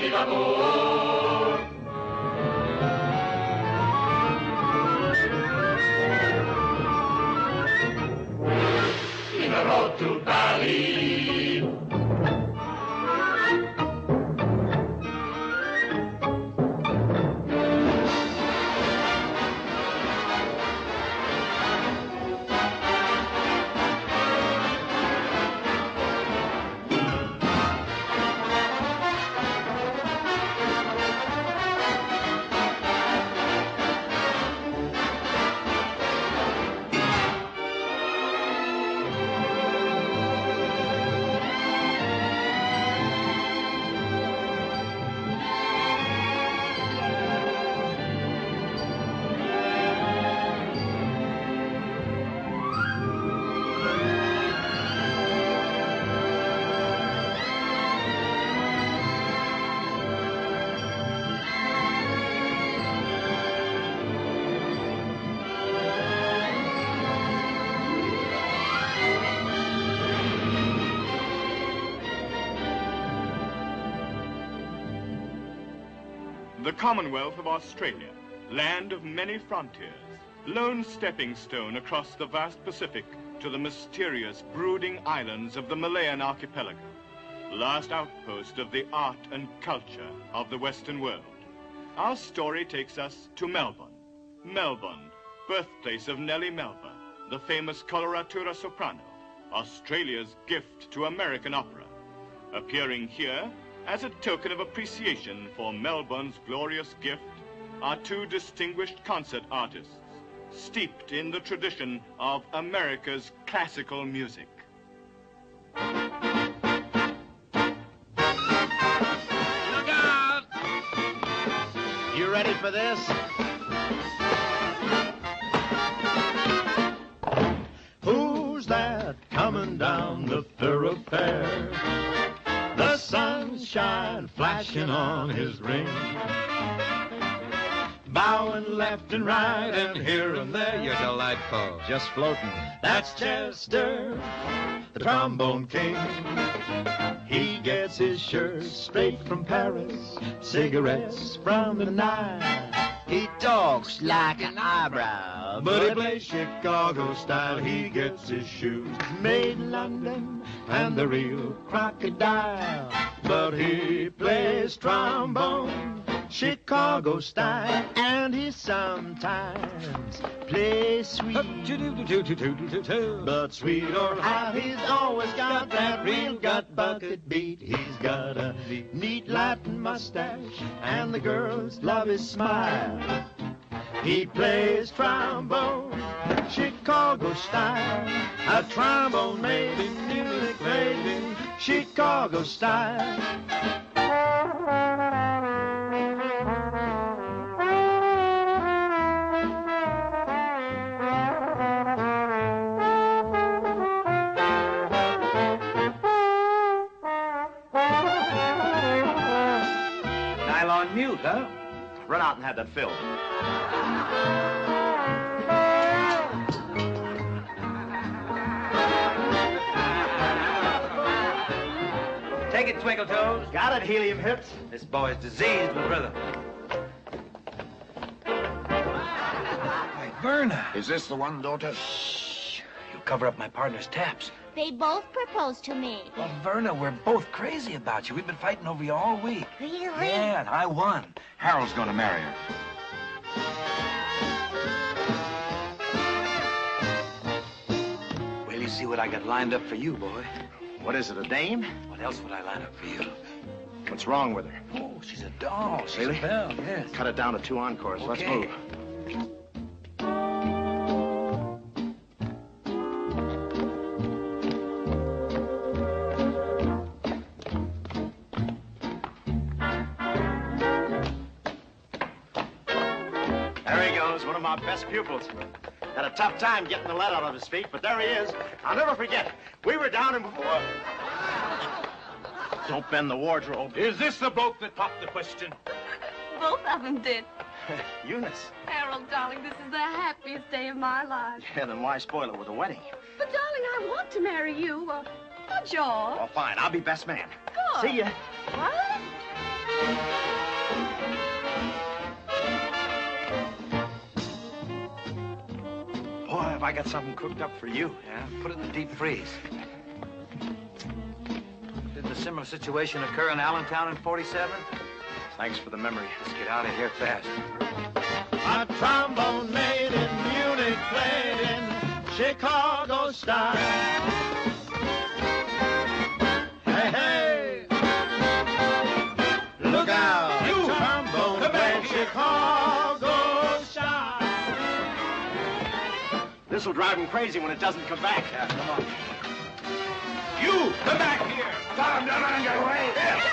In the road to Bali. The Commonwealth of Australia, land of many frontiers, lone stepping stone across the vast Pacific to the mysterious, brooding islands of the Malayan archipelago, last outpost of the art and culture of the Western world. Our story takes us to Melbourne. Melbourne, birthplace of Nellie Melba, the famous coloratura soprano, Australia's gift to American opera. Appearing here, as a token of appreciation for Melbourne's glorious gift, are two distinguished concert artists, steeped in the tradition of America's classical music. Look out! You ready for this? Who's that coming down the thoroughfare? The sunshine flashing on his ring, bowing left and right and here and there. You're delightful. Just floating. That's Chester, the trombone king. He gets his shirt straight from Paris, cigarettes from the Nile. He talks like an eyebrow, but he plays Chicago style. He gets his shoes made in London and the real crocodile, but he plays trombone Chicago style, and he sometimes plays sweet. But sweet or hot, he's always got that real gut bucket beat. He's got a neat Latin mustache, and the girls love his smile. He plays trombone Chicago style, a trombone made in Munich, made in Chicago style. Nylon mute, huh? Run out and have that filled. Take it, Twinkle Toes. Got it, Helium Hips. This boy's diseased with rhythm. Hey, Verna. Is this the one, daughter? Shh. You cover up my partner's taps. They both proposed to me. Well, Verna, we're both crazy about you. We've been fighting over you all week. Really? Yeah, and I won. Harold's going to marry her. Well, you see what I got lined up for you, boy. What is it, a dame? What else would I line up for you? What's wrong with her? Oh, she's a doll. She's Really? a belle, yes. Cut it down to 2 encores. Okay. Let's move. There he goes, one of my best pupils. Had a tough time getting the lead out of his feet, but there he is. I'll never forget. We were down in... Don't bend the wardrobe. Is this the bloke that popped the question? Both of them did. Eunice. Harold, darling, this is the happiest day of my life. Yeah, then why spoil it with a wedding? But, darling, I want to marry you. Not George. Well, fine. I'll be best man. Good. See ya. What? I got something cooked up for you. Yeah, put it in the deep freeze. Didn't a similar situation occur in Allentown in '47? Thanks for the memory. Let's get out of here fast. A trombone made in Munich, played in Chicago style. Hey, hey! Look out! You trombone played Chicago style. This'll drive him crazy when it doesn't come back. Yeah, come on. You, come back here. Tom, don't run your way.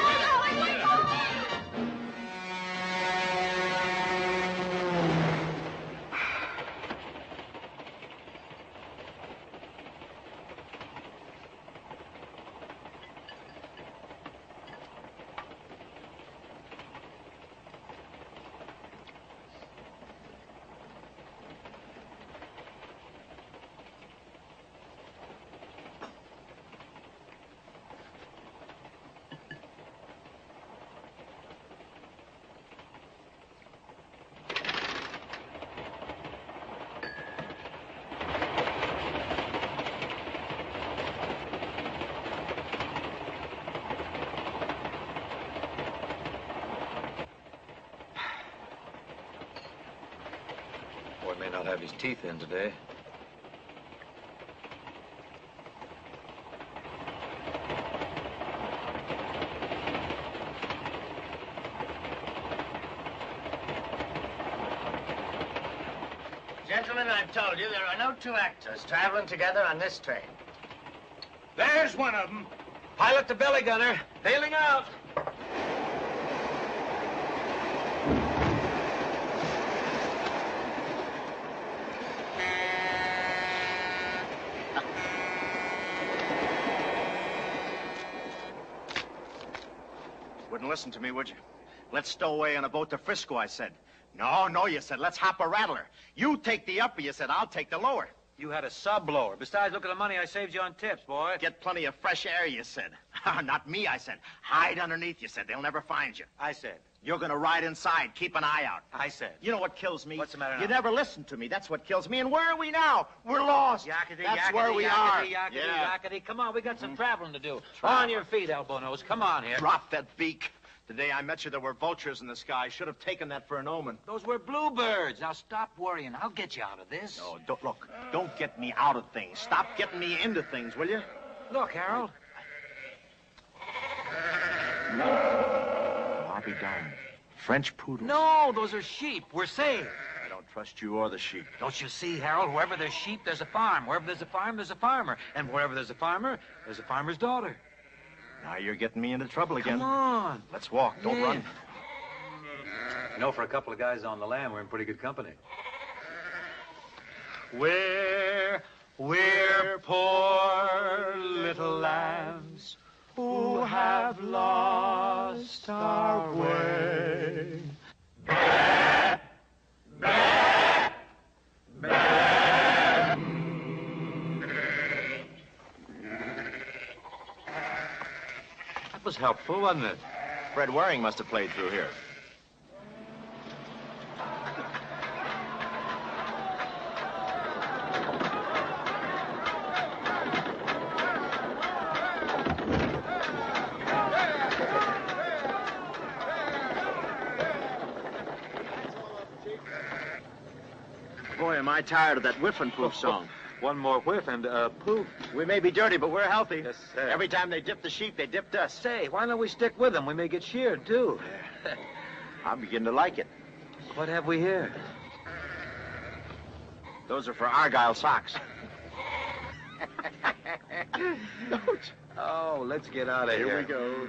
Boy may not have his teeth in today. Gentlemen, I've told you there are no two actors traveling together on this train. There's one of them. Pilot the belly gunner. Bailing out. Wouldn't listen to me, would you? Let's stow away on a boat to Frisco, I said. No, no, you said, let's hop a rattler. You take the upper, you said, I'll take the lower. You had a sub-blower. Besides, look at the money I saved you on tips, boy. Get plenty of fresh air, you said. Not me, I said. Hide underneath, you said. They'll never find you. I said. You're gonna ride inside. Keep an eye out. I said. You know what kills me? What's the matter now? You never listen to me. That's what kills me. And where are we now? We're lost. Yakety, That's yakety, where we yakety, are. yakety, Yeah. yakety. Come on, we got some traveling to do. Travel. On your feet, elbow nose. Come on here. Drop that beak. The day I met you, there were vultures in the sky. Should have taken that for an omen. Those were bluebirds. Now stop worrying. I'll get you out of this. No, don't, look, don't get me out of things. Stop getting me into things, will you? Look, Harold. I'll be darned. French poodles. No, those are sheep. We're safe. I don't trust you or the sheep. Don't you see, Harold? Wherever there's sheep, there's a farm. Wherever there's a farm, there's a farmer. And wherever there's a farmer, there's a farmer's daughter. Now you're getting me into trouble again. Come on. Let's walk. Don't Yeah. run. You know, for a couple of guys on the land, we're in pretty good company. We're poor little lambs who have lost our way. That was helpful, wasn't it? Fred Waring must have played through here. Boy, am I tired of that whiff and poof song. One more whiff and, poof. We may be dirty, but we're healthy. Yes, sir. Every time they dip the sheep, they dipped us. Say, why don't we stick with them? We may get sheared, too. I'm beginning to like it. What have we here? Those are for Argyle socks. Oh, let's get out of here. Here we go.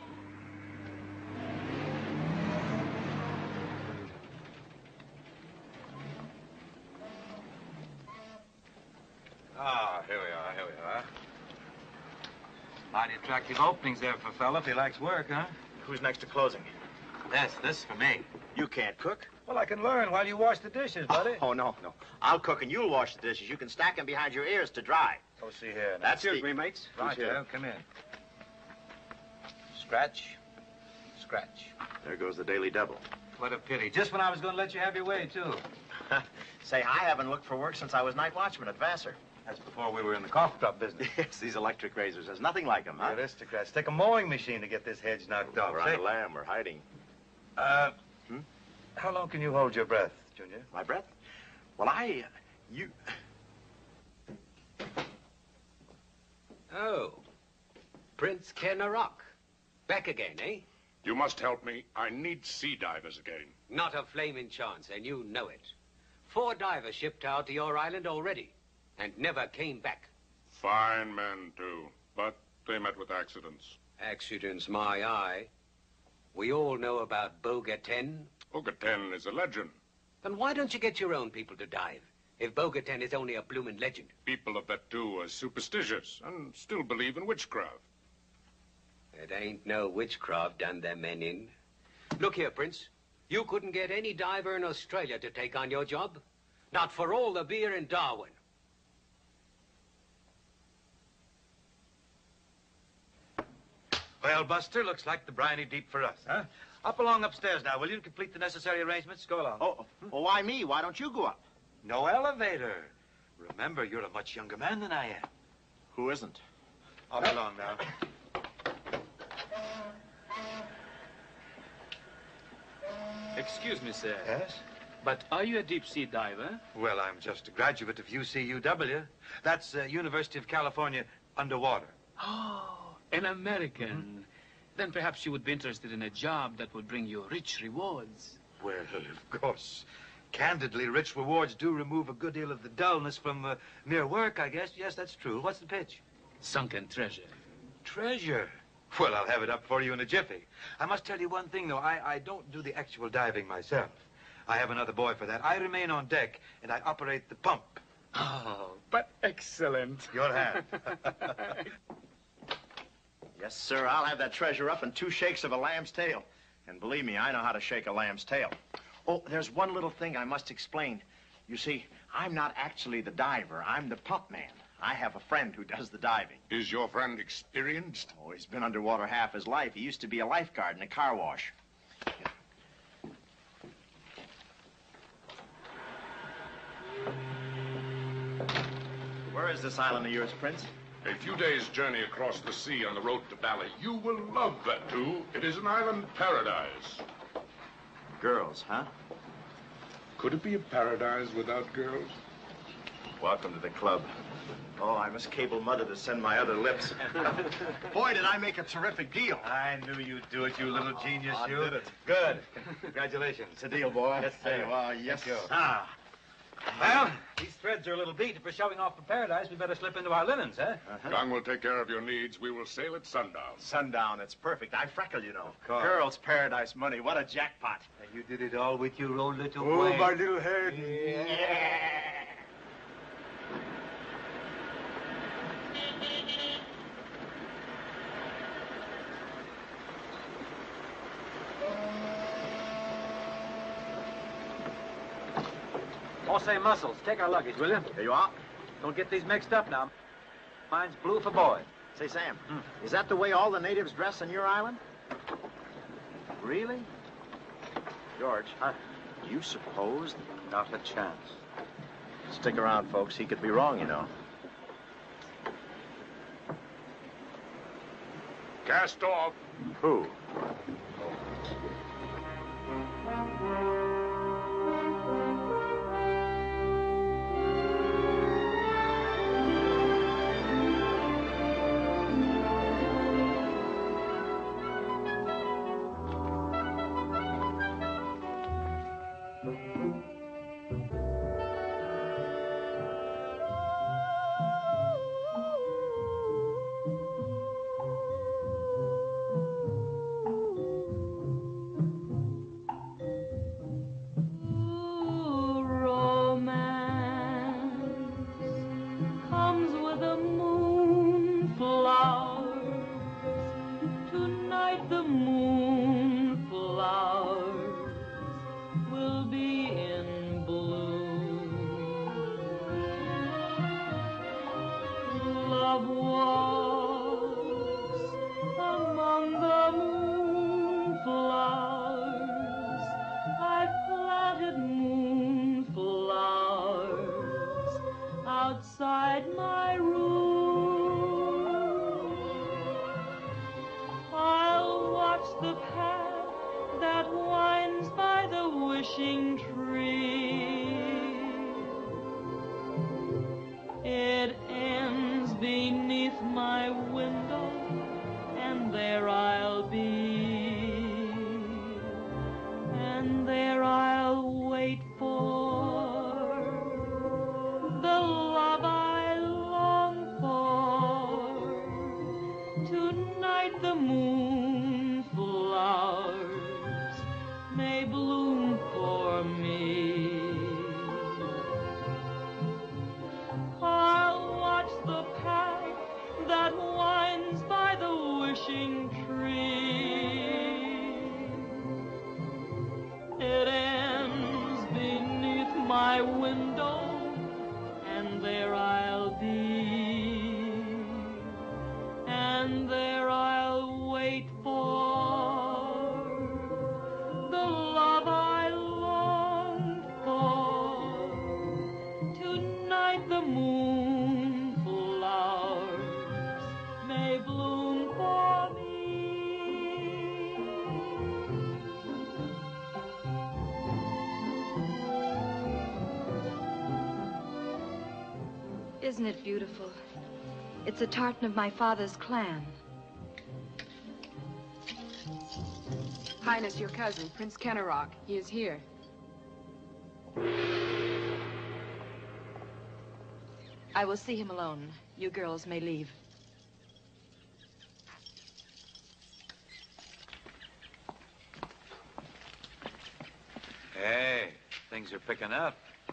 Ah, here we are, here we are. Mighty attractive openings there for a fella if he likes work, huh? Who's next to closing? This for me. You can't cook. Well, I can learn while you wash the dishes, buddy. Oh, no. I'll cook and you'll wash the dishes. You can stack them behind your ears to dry. Oh, see here. Now. That's Excuse the- me, mates. Who's Right, here? come in. Scratch. Scratch. There goes the Daily Double. What a pity. Just when I was going to let you have your way, too. Say, I haven't looked for work since I was night watchman at Vassar. That's before we were in the cough drop business. Yes, these electric razors. There's nothing like them, huh? The aristocrats take a mowing machine to get this hedge knocked off. We're on the lamb. We're hiding. How long can you hold your breath, Junior? My breath? Well, you... Oh. Prince Kenarok. Back again, eh? You must help me. I need sea divers again. Not a flaming chance, and you know it. 4 divers shipped out to your island already, and never came back. Fine men, too. But they met with accidents. Accidents, my eye. We all know about Bogaten. Bogaten is a legend. Then why don't you get your own people to dive, if Bogaten is only a bloomin' legend? People of that, too, are superstitious and still believe in witchcraft. It ain't no witchcraft done them men in. Look here, Prince. You couldn't get any diver in Australia to take on your job. Not for all the beer in Darwin. Well, Buster, looks like the briny deep for us, huh? Up along upstairs now, will you? Complete the necessary arrangements. Go along. Oh, well, why me? Why don't you go up? No elevator. Remember, you're a much younger man than I am. Who isn't? I'll be along now. Excuse me, sir. Yes? But are you a deep-sea diver? Well, I'm just a graduate of UCUW. That's University of California underwater. Oh, an American. Then perhaps you would be interested in a job that would bring you rich rewards. Well, of course. Candidly, rich rewards do remove a good deal of the dullness from mere work, I guess. Yes, that's true. What's the pitch? Sunken treasure. Treasure? Well, I'll have it up for you in a jiffy. I must tell you one thing, though. I don't do the actual diving myself. I have another boy for that. I remain on deck, and I operate the pump. Oh, but excellent. Your hand. Yes, sir, I'll have that treasure up in 2 shakes of a lamb's tail. And believe me, I know how to shake a lamb's tail. Oh, there's one little thing I must explain. You see, I'm not actually the diver. I'm the pump man. I have a friend who does the diving. Is your friend experienced? Oh, he's been underwater half his life. He used to be a lifeguard in a car wash. Where is this island of yours, Prince? A few days' journey across the sea on the road to Bali. You will love that, too. It is an island paradise. Girls, huh? Could it be a paradise without girls? Welcome to the club. Oh, I must cable Mother to send my other lips. Boy, did I make a terrific deal. I knew you'd do it, you little genius, I you. did it. Good. Congratulations. It's a deal, boy. Yes, sir. Yes, Thank you. Ah. Well, these threads are a little beat. If we're shoving off for paradise, we better slip into our linens, huh? Gang will take care of your needs. We will sail at sundown. Sundown, it's perfect. I freckle, you know. Of course. Girls' paradise money. What a jackpot. And you did it all with your own little Oh, way. my little head. Yeah. Oh, say, Muscles, take our luggage, will you? Here you are. Don't get these mixed up now. Mine's blue for boy. Say, Sam, is that the way all the natives dress on your island? Really? George, do you suppose? Not a chance. Stick around, folks. He could be wrong, you know. Cast off. Who? Moonflowers, I've planted moonflowers. beneath my window, and there I'll be, and there I'll wait for the love I long for. Tonight the moon flowers may bloom for me. I'll watch the path that winds by the wishing tree. It ends beneath my window, and there I'll be, and there I'll wait for the love I longed for. Tonight the moon flowers may bloom for me. Isn't it beautiful? It's a tartan of my father's clan. Highness, your cousin, Prince Kennerock. He is here. I will see him alone. You girls may leave. Hey, things are picking up.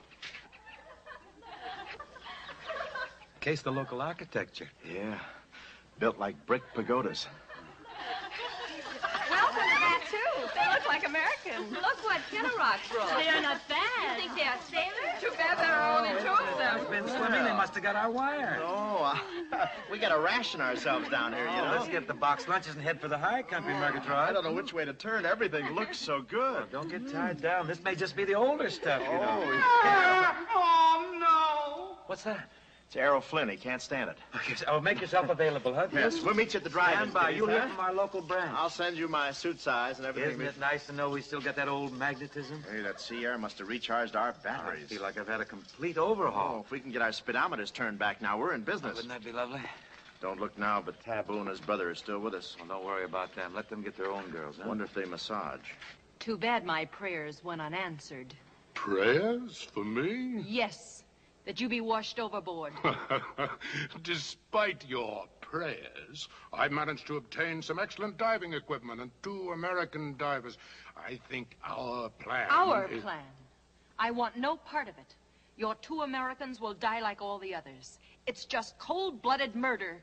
Case the local architecture. Yeah, built like brick pagodas. Welcome to that, too. They look like Americans. Look what Kennerock brought. They're not bad. You think they're sailors? Too bad there are only two of them. They've been swimming. They must have got our wire. Oh, we gotta ration ourselves down here, you know? Let's get the box lunches and head for the high country, Murgatroyd. I don't know which way to turn. Everything looks so good. Oh, don't get tied down. This may just be the older stuff, you know. Oh, no. What's that? It's Errol Flynn. He can't stand it. Oh, make yourself available, huh? Yes, we'll meet you at the drive-in. Stand by. kiddies, You'll hear huh? from our local branch. I'll send you my suit size and everything. Isn't it nice to know we still got that old magnetism? Hey, that sea air must have recharged our I batteries. feel like I've had a complete overhaul. Oh, if we can get our speedometers turned back now, we're in business. Wouldn't that be lovely? Don't look now, but Taboo and his brother are still with us. Well, don't worry about them. Let them get their own girls, huh? Wonder if they massage. Too bad my prayers went unanswered. Prayers for me? Yes, that you be washed overboard. Despite your prayers, I managed to obtain some excellent diving equipment and 2 American divers. I think our plan Our is... plan. I want no part of it. Your 2 Americans will die like all the others. It's just cold-blooded murder.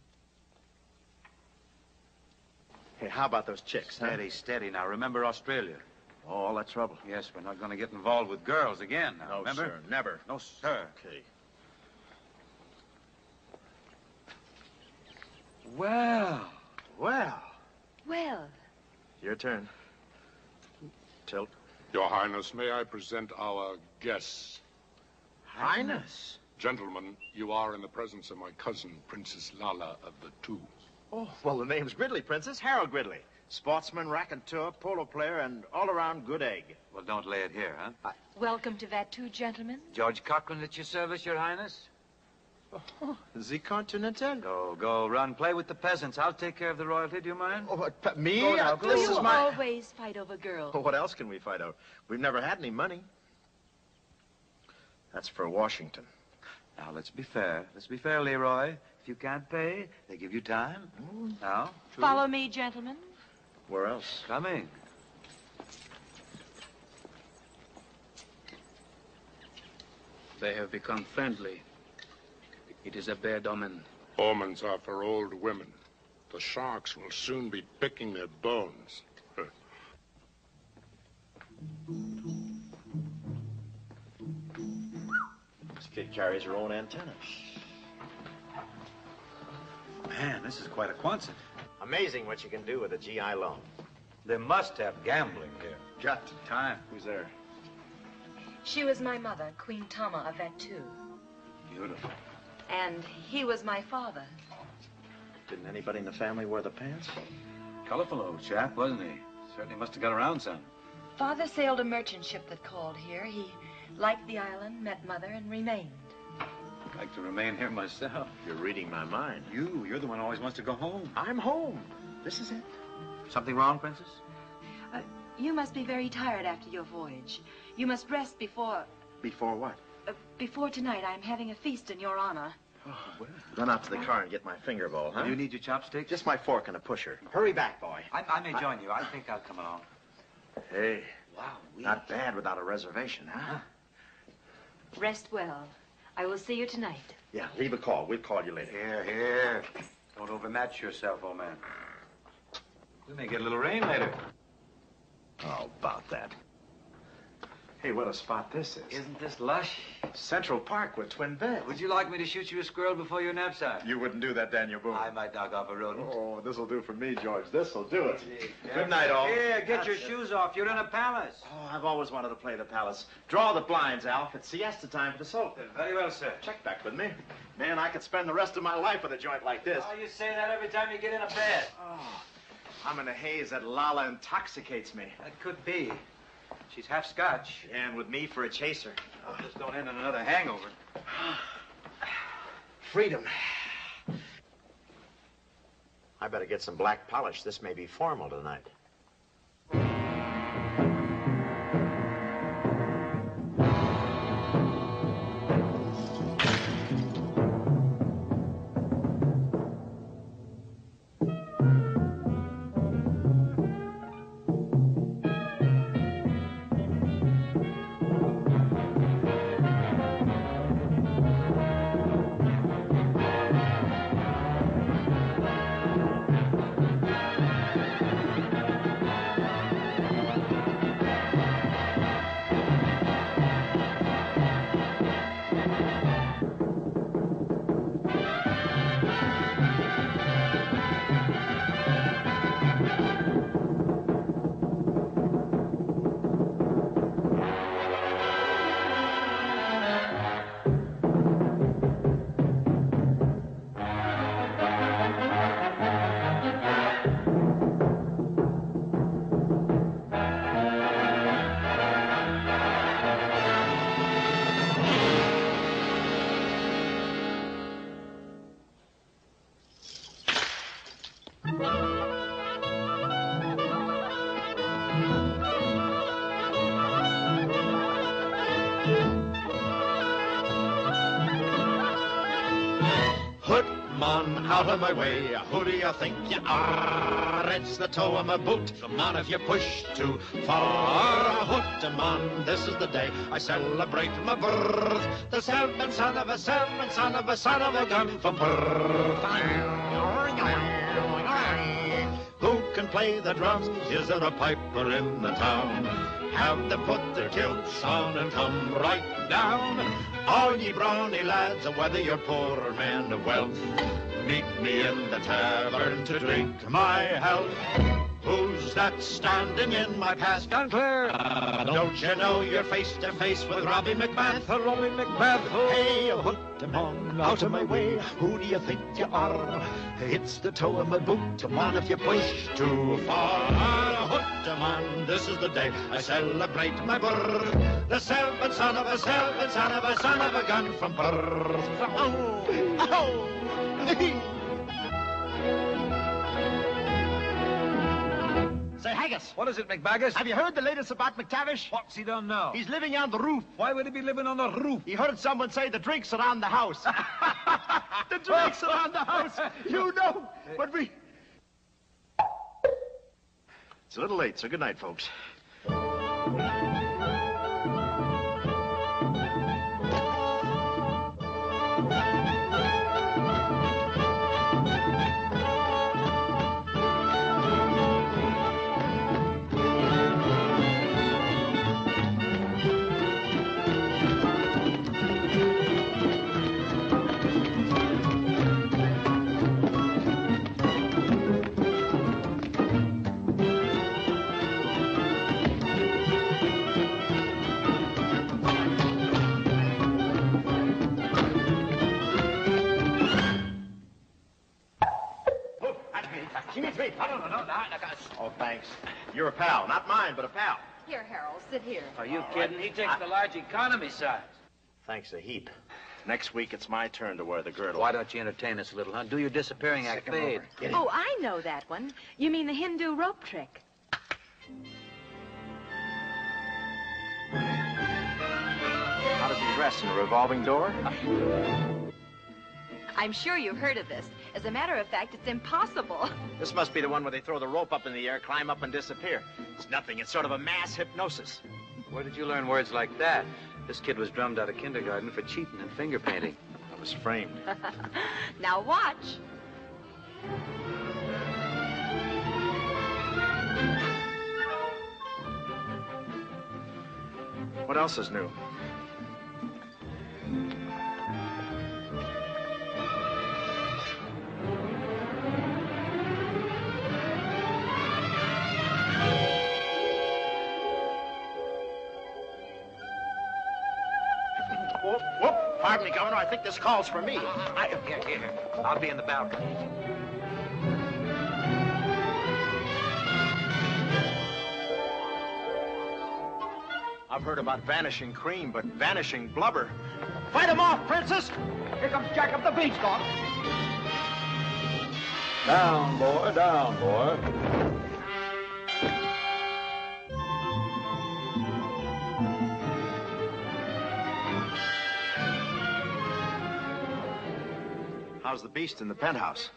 Hey, how about those chicks, huh? Steady, steady. Now, remember Australia. Oh, all that trouble. Yes, we're not going to get involved with girls again. Now, No, remember? sir, never. No, sir. Okay. Well. Well, Well, your turn. Tilt. Your Highness, may I present our guests? Highness. Gentlemen, you are in the presence of my cousin, Princess Lala of the Two. Oh, well, the name's Gridley, Princess. Harold Gridley. Sportsman, raconteur, polo player, and all-around good egg. Well, don't lay it here, huh? welcome to that too, gentlemen. George Cochran at your service, Your Highness. Oh, the Continental. Go, run. Play with the peasants. I'll take care of the royalty. Do you mind? Oh, what, me? Go now, Do This you is my... always fight over girls? What else can we fight out? We've never had any money. That's for Washington. Now, let's be fair. Let's be fair, Leroy. If you can't pay, they give you time. Now, true. Follow me, gentlemen. Where else? Coming. They have become friendly. It is a bad omen. Omens are for old women. The sharks will soon be picking their bones. This kid carries her own antenna. Man, this is quite a Quonset. Amazing what you can do with a GI loan. They must have gambling here. Got Time. Who's there? She was my mother, Queen Tama of Vatu. Beautiful. And he was my father. Didn't anybody in the family wear the pants? Colorful old chap, wasn't he? Certainly must have got around some. Father sailed a merchant ship that called here. He liked the island, met Mother, and remained. like to remain here myself. You're reading my mind. You're the one who always wants to go home. I'm home. This is it. Something wrong, Princess? You must be very tired after your voyage. You must rest before... Before what? Before tonight, I'm having a feast in your honor. Oh, well. Run out to the car and get my finger bowl, huh? Do you need your chopsticks? Just my fork and a pusher. Hurry back, boy. I may join you. I think I'll come along. Hey. Wow. Not bad without a reservation, huh? Rest well. I will see you tonight. Yeah, leave a call. We'll call you later. Here. Don't overmatch yourself, old man. We may get a little rain later. Oh, about that. Hey, what a spot this is. Isn't this lush? Central Park with twin beds. Would you like me to shoot you a squirrel before your nap time? You wouldn't do that, Daniel Boone. I might knock off a rodent. Oh, this'll do for me, George. This'll do it. Good night, all. Here, get your shoes off. You're in a palace. Oh, I've always wanted to play the palace. Draw the blinds, Alf. It's siesta time for the soap. Very well, sir. Check back with me. Man, I could spend the rest of my life with a joint like this. Oh, you say that every time you get in a bed. Oh, I'm in a haze that Lala intoxicates me. That could be. She's half Scotch. And with me for a chaser. Oh, just don't end in another hangover. Freedom. I better get some black polish. This may be formal tonight. Out of my way, who do you think you are? It's the toe of my boot, come on if you push too far. Hoot 'em on, this is the day I celebrate my birth. The seventh son of a seventh son of a son of a gun from Perth. Who can play the drums? Is there a piper in the town? Have them put their kilts on and come right down. All ye brawny lads, whether you're poor or man of wealth, meet me in the tavern to drink my health. Who's that standing in my path gone clear? Don't you know you're face to face with Robbie McBath? Robbie McBath, hey, hoot 'em on, out of my way. Who do you think you are? It's the toe of my boot. Come on if you push too far. Hoot 'em on, this is the day I celebrate my birth. The seventh son of a seventh son of a son of a gun from Perth. Oh, oh. Say, Haggis. What is it, McBaggis? Have you heard the latest about McTavish? What's he done now? He's living on the roof. Why would he be living on the roof? He heard someone say the drinks are on the house. The drinks are on the house. You know, but we... It's a little late, so good night, folks. She needs me. No. Oh, thanks. You're a pal. Not mine, but a pal. Here, Harold, sit here. Are you kidding? He takes the large economy size. Thanks a heap. Next week, it's my turn to wear the girdle. Why don't you entertain us a little, huh? Do your disappearing act fade. Oh, I know that one. You mean the Hindu rope trick. How does he dress, in a revolving door? I'm sure you've heard of this. As a matter of fact, it's impossible. This must be the one where they throw the rope up in the air, climb up, and disappear. It's nothing. It's sort of a mass hypnosis. Where did you learn words like that? This kid was drummed out of kindergarten for cheating and finger painting. I was framed. Now watch. What else is new? Whoop. Pardon me, Governor. I think this calls for me. Here. I'll be in the balcony. I've heard about vanishing cream, but vanishing blubber. Fight him off, Princess! Here comes Jack up the beanstalk. Down, boy, down, boy. How's the beast in the penthouse?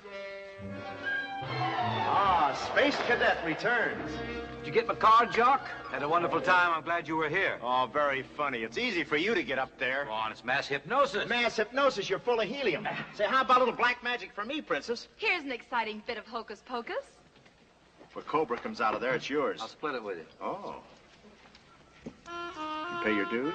Ah, Space Cadet returns. Did you get my card, Jock? Had a wonderful time. I'm glad you were here. Oh, very funny. It's easy for you to get up there. Go on, it's mass hypnosis. Mass hypnosis, you're full of helium. Say, how about a little black magic for me, Princess? Here's an exciting bit of hocus pocus. If a cobra comes out of there, it's yours. I'll split it with you. Oh. You pay your dues?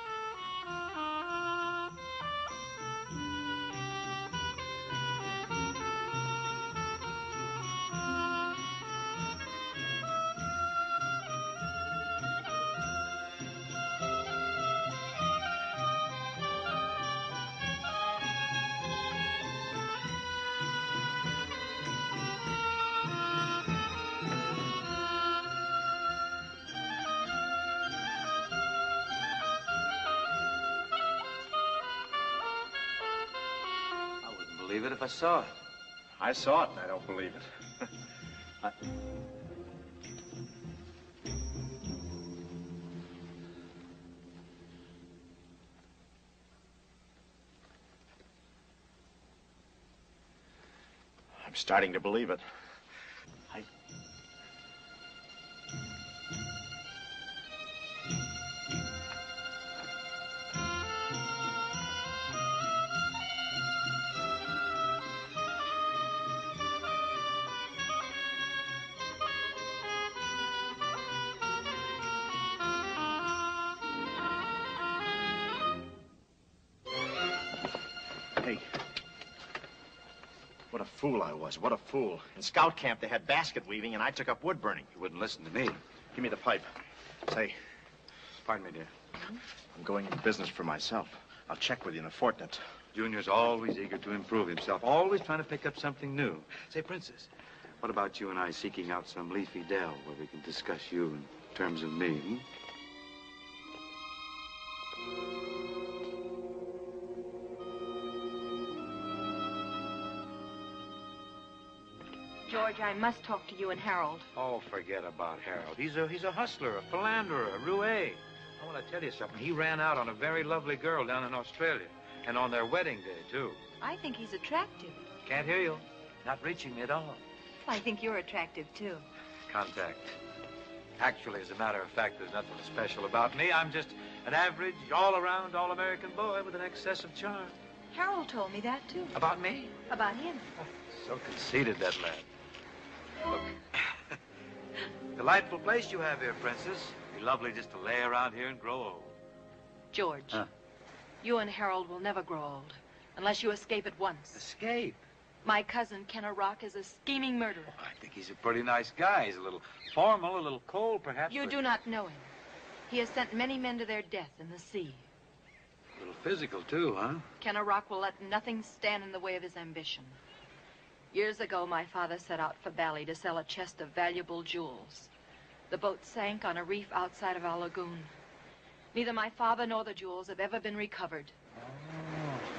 Believe it if I saw it. I saw it, and I don't believe it. I'm starting to believe it. Hey, what a fool I was. What a fool. In scout camp, they had basket weaving, and I took up wood burning. You wouldn't listen to me. Give me the pipe. Say. Pardon me, dear. I'm going into business for myself. I'll check with you in a fortnight. Junior's always eager to improve himself, always trying to pick up something new. Say, Princess, what about you and I seeking out some leafy dell where we can discuss you in terms of me, hmm? George, I must talk to you and Harold. Oh, forget about Harold. He's a hustler, a philanderer, a roue. I want to tell you something. He ran out on a very lovely girl down in Australia. And on their wedding day, too. I think he's attractive. Can't hear you. Not reaching me at all. I think you're attractive, too. Contact. Actually, as a matter of fact, there's nothing special about me. I'm just an average, all-around, all-American boy with an excess of charm. Harold told me that, too. About me? About him. So conceited, that lad. Look. Delightful place you have here, Princess. Be lovely just to lay around here and grow old. George, you and Harold will never grow old unless you escape at once. Escape? My cousin, Kenna Rock, is a scheming murderer. Oh, I think he's a pretty nice guy. He's a little formal, a little cold, perhaps. You do not know him. He has sent many men to their death in the sea. A little physical, too, huh? Kenna Rock will let nothing stand in the way of his ambition. Years ago, my father set out for Bali to sell a chest of valuable jewels. The boat sank on a reef outside of our lagoon. Neither my father nor the jewels have ever been recovered. Oh.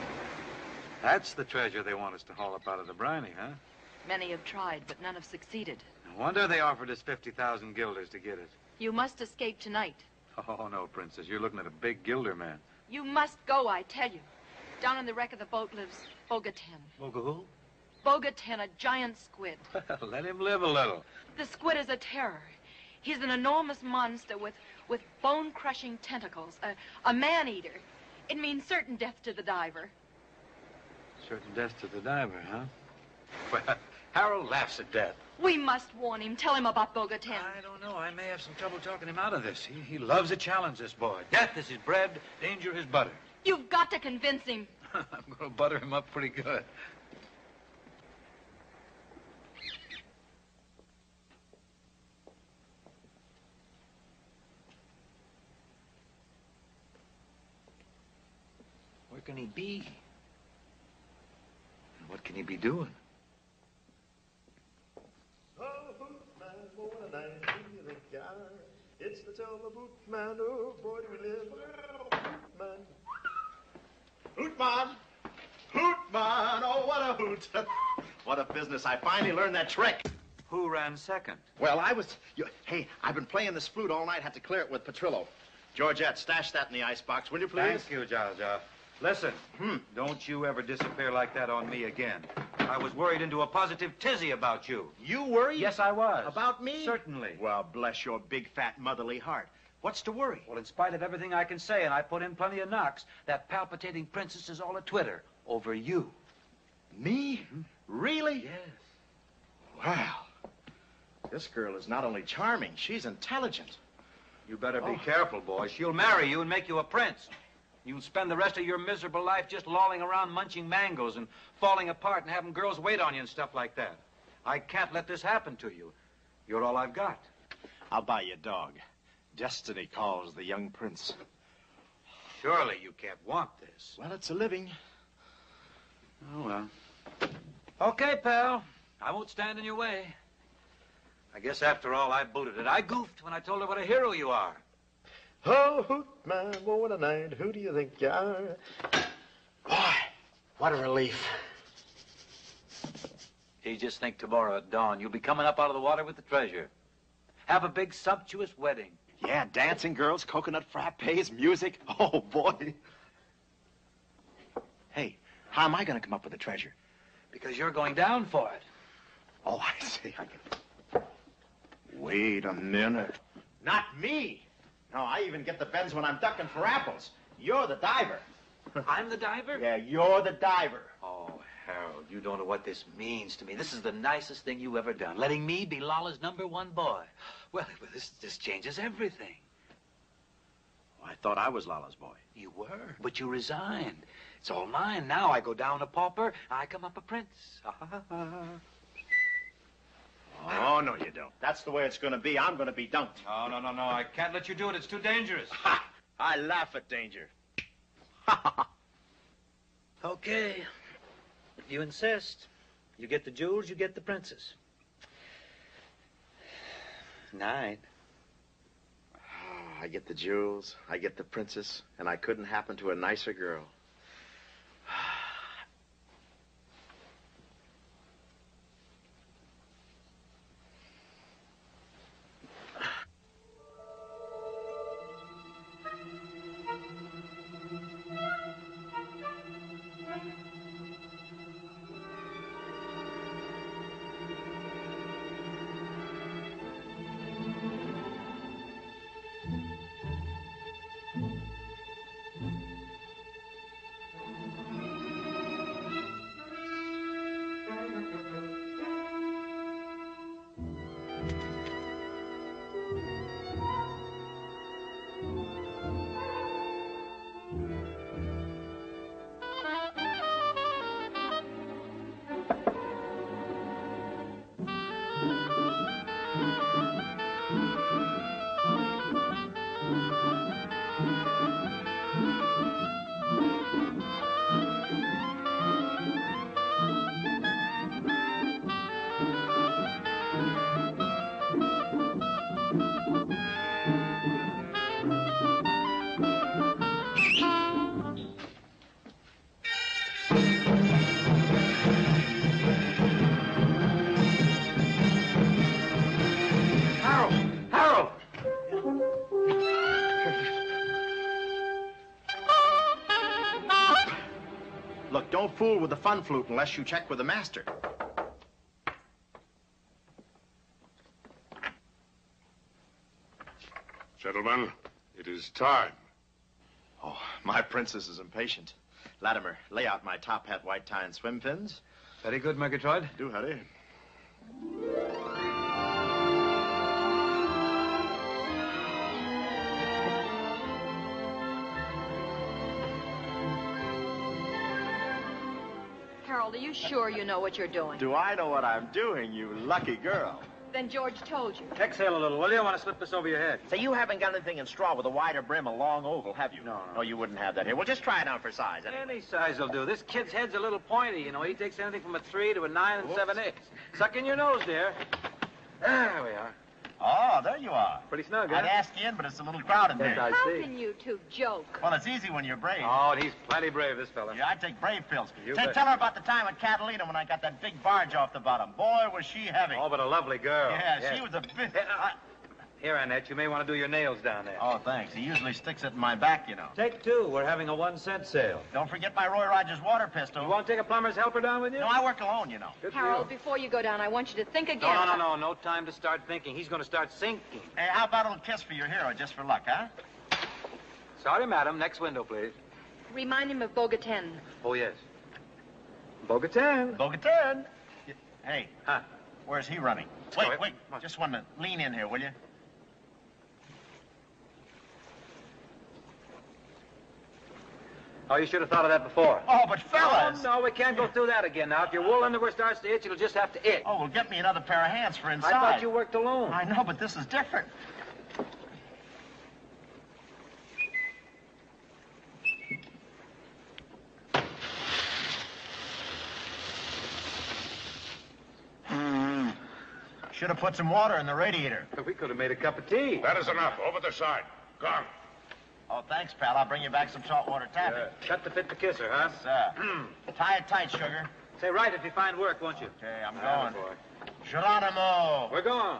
That's the treasure they want us to haul up out of the briny, huh? Many have tried, but none have succeeded. No wonder they offered us 50,000 guilders to get it. You must escape tonight. Oh, no, Princess. You're looking at a big gilder man. You must go, I tell you. Down on the wreck of the boat lives Bogatin. Boga who? Bogatin, a giant squid. Well, let him live a little. The squid is a terror. He's an enormous monster with bone-crushing tentacles, a man-eater. It means certain death to the diver. Certain death to the diver, huh? Well, Harold laughs at death. We must warn him. Tell him about Bogatin. I don't know. I may have some trouble talking him out of this. He loves a challenge, this boy. Death is his bread, danger his butter. You've got to convince him. I'm going to butter him up pretty good. Where can he be? And what can he be doing? It's the tell the boot man, oh boy, do we live. Man. Hoot, man! Hoot, man! Oh, what a hoot! What a business. I finally learned that trick. Who ran second? Well, hey, I've been playing this flute all night. Had to clear it with Petrillo. Georgette, stash that in the icebox, will you please? Thank you, Jaja. Listen, don't you ever disappear like that on me again. I was worried into a positive tizzy about you. You worried? Yes, I was. About me? Certainly. Well, bless your big, fat, motherly heart. What's to worry? Well, in spite of everything I can say, and I put in plenty of knocks, that palpitating princess is all a twitter over you. Me? Really? Yes. Wow. This girl is not only charming, she's intelligent. You better be careful, boy. She'll marry you and make you a prince. You'll spend the rest of your miserable life just lolling around munching mangoes and falling apart and having girls wait on you and stuff like that. I can't let this happen to you. You're all I've got. I'll buy you a dog. Destiny calls the young prince. Surely you can't want this. Well, it's a living. Oh, well. Okay, pal. I won't stand in your way. I guess after all, I booted it. I goofed when I told her what a hero you are. Oh, hoot, man, what a night. Who do you think you are? Boy, what a relief. You just think tomorrow at dawn you'll be coming up out of the water with the treasure. Have a big, sumptuous wedding. Yeah, dancing girls, coconut frappes, music. Oh, boy. Hey, how am I going to come up with the treasure? Because you're going down for it. Oh, I see. Wait a minute. Not me. No, I even get the bends when I'm ducking for apples. You're the diver. I'm the diver? Yeah, you're the diver. Oh, Harold, you don't know what this means to me. This is the nicest thing you've ever done. Letting me be Lala's #1 boy. Well, this changes everything. Oh, I thought I was Lala's boy. You were, but you resigned. It's all mine. Now I go down a pauper, I come up a prince. Oh, no, you don't. That's the way it's going to be. I'm going to be dunked. No. I can't let you do it. It's too dangerous. Ha! I laugh at danger. Okay. If you insist, you get the jewels, you get the princess. Night. I get the jewels, I get the princess, and I couldn't happen to a nicer girl. Look, don't fool with the fun flute unless you check with the master. Gentlemen, it is time. Oh, my princess is impatient. Latimer, lay out my top hat, white tie, and swim fins. Very good, Murgatroyd. Do hurry. Harold, are you sure you know what you're doing? Do I know what I'm doing, you lucky girl? Then George told you. Exhale a little, will you? I want to slip this over your head. Say, you haven't got anything in straw with a wider brim, a long oval, have you? No. Oh, you wouldn't have that here. Well, just try it out for size. Anyway. Any size will do. This kid's head's a little pointy, you know. He takes anything from a 3 to a 9 and 7/8. Suck in your nose, dear. There we are. Oh, there you are. Pretty snug, huh? I'd ask you in, but it's a little crowded here. How can you two joke? Well, it's easy when you're brave. Oh, and he's plenty brave, this fella. Yeah, I take brave pills. You Say, bet. tell her about the time at Catalina when I got that big barge off the bottom. Boy, was she heavy. Oh, but a lovely girl. Yeah, she was a bit... Here, Annette, you may want to do your nails down there. Oh, thanks. He usually sticks it in my back, you know. Take 2. We're having a 1-cent sale. Don't forget my Roy Rogers water pistol. You won't take a plumber's helper down with you? No, I work alone, you know. Good for Harold, you. before you go down, I want you to think again. No. No time to start thinking. He's going to start sinking. Hey, how about a little kiss for your hero, just for luck, huh? Sorry, madam. Next window, please. Remind him of Bogaten. Oh, yes. Bogaten. Bogaten. Hey. Huh? Where's he running? Wait. Wait. Just want to lean in here, will you? Oh, you should have thought of that before. Oh, but fellas! Oh, no, we can't go through that again now. If your wool underwear starts to itch, you'll just have to itch. Oh, well, get me another pair of hands for inside. I thought you worked alone. I know, but this is different. Should have put some water in the radiator. But we could have made a cup of tea. That is enough. Over the side. Gone. Oh, thanks, pal. I'll bring you back some saltwater taffy. Cut to fit the kisser, huh? Yes, sir. Tie it tight, sugar. Say right if you find work, won't you? Okay, I'm Ah, going. boy. Geronimo! We're going.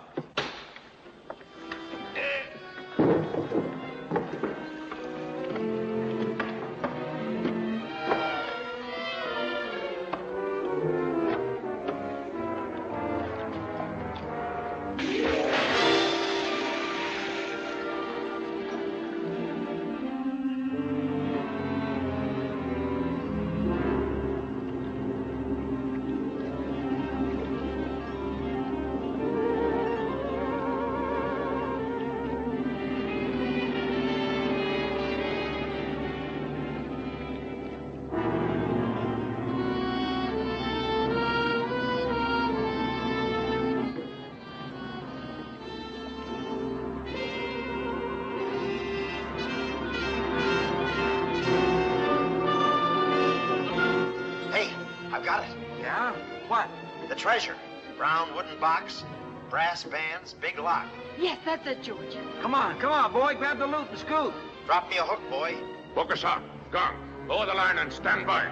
The treasure. Brown wooden box, brass bands, big lock. Yes, that's it, George. Come on, boy. Grab the loot and scoot. Drop me a hook, boy. Hook us up. Gone. Lower the line and stand by.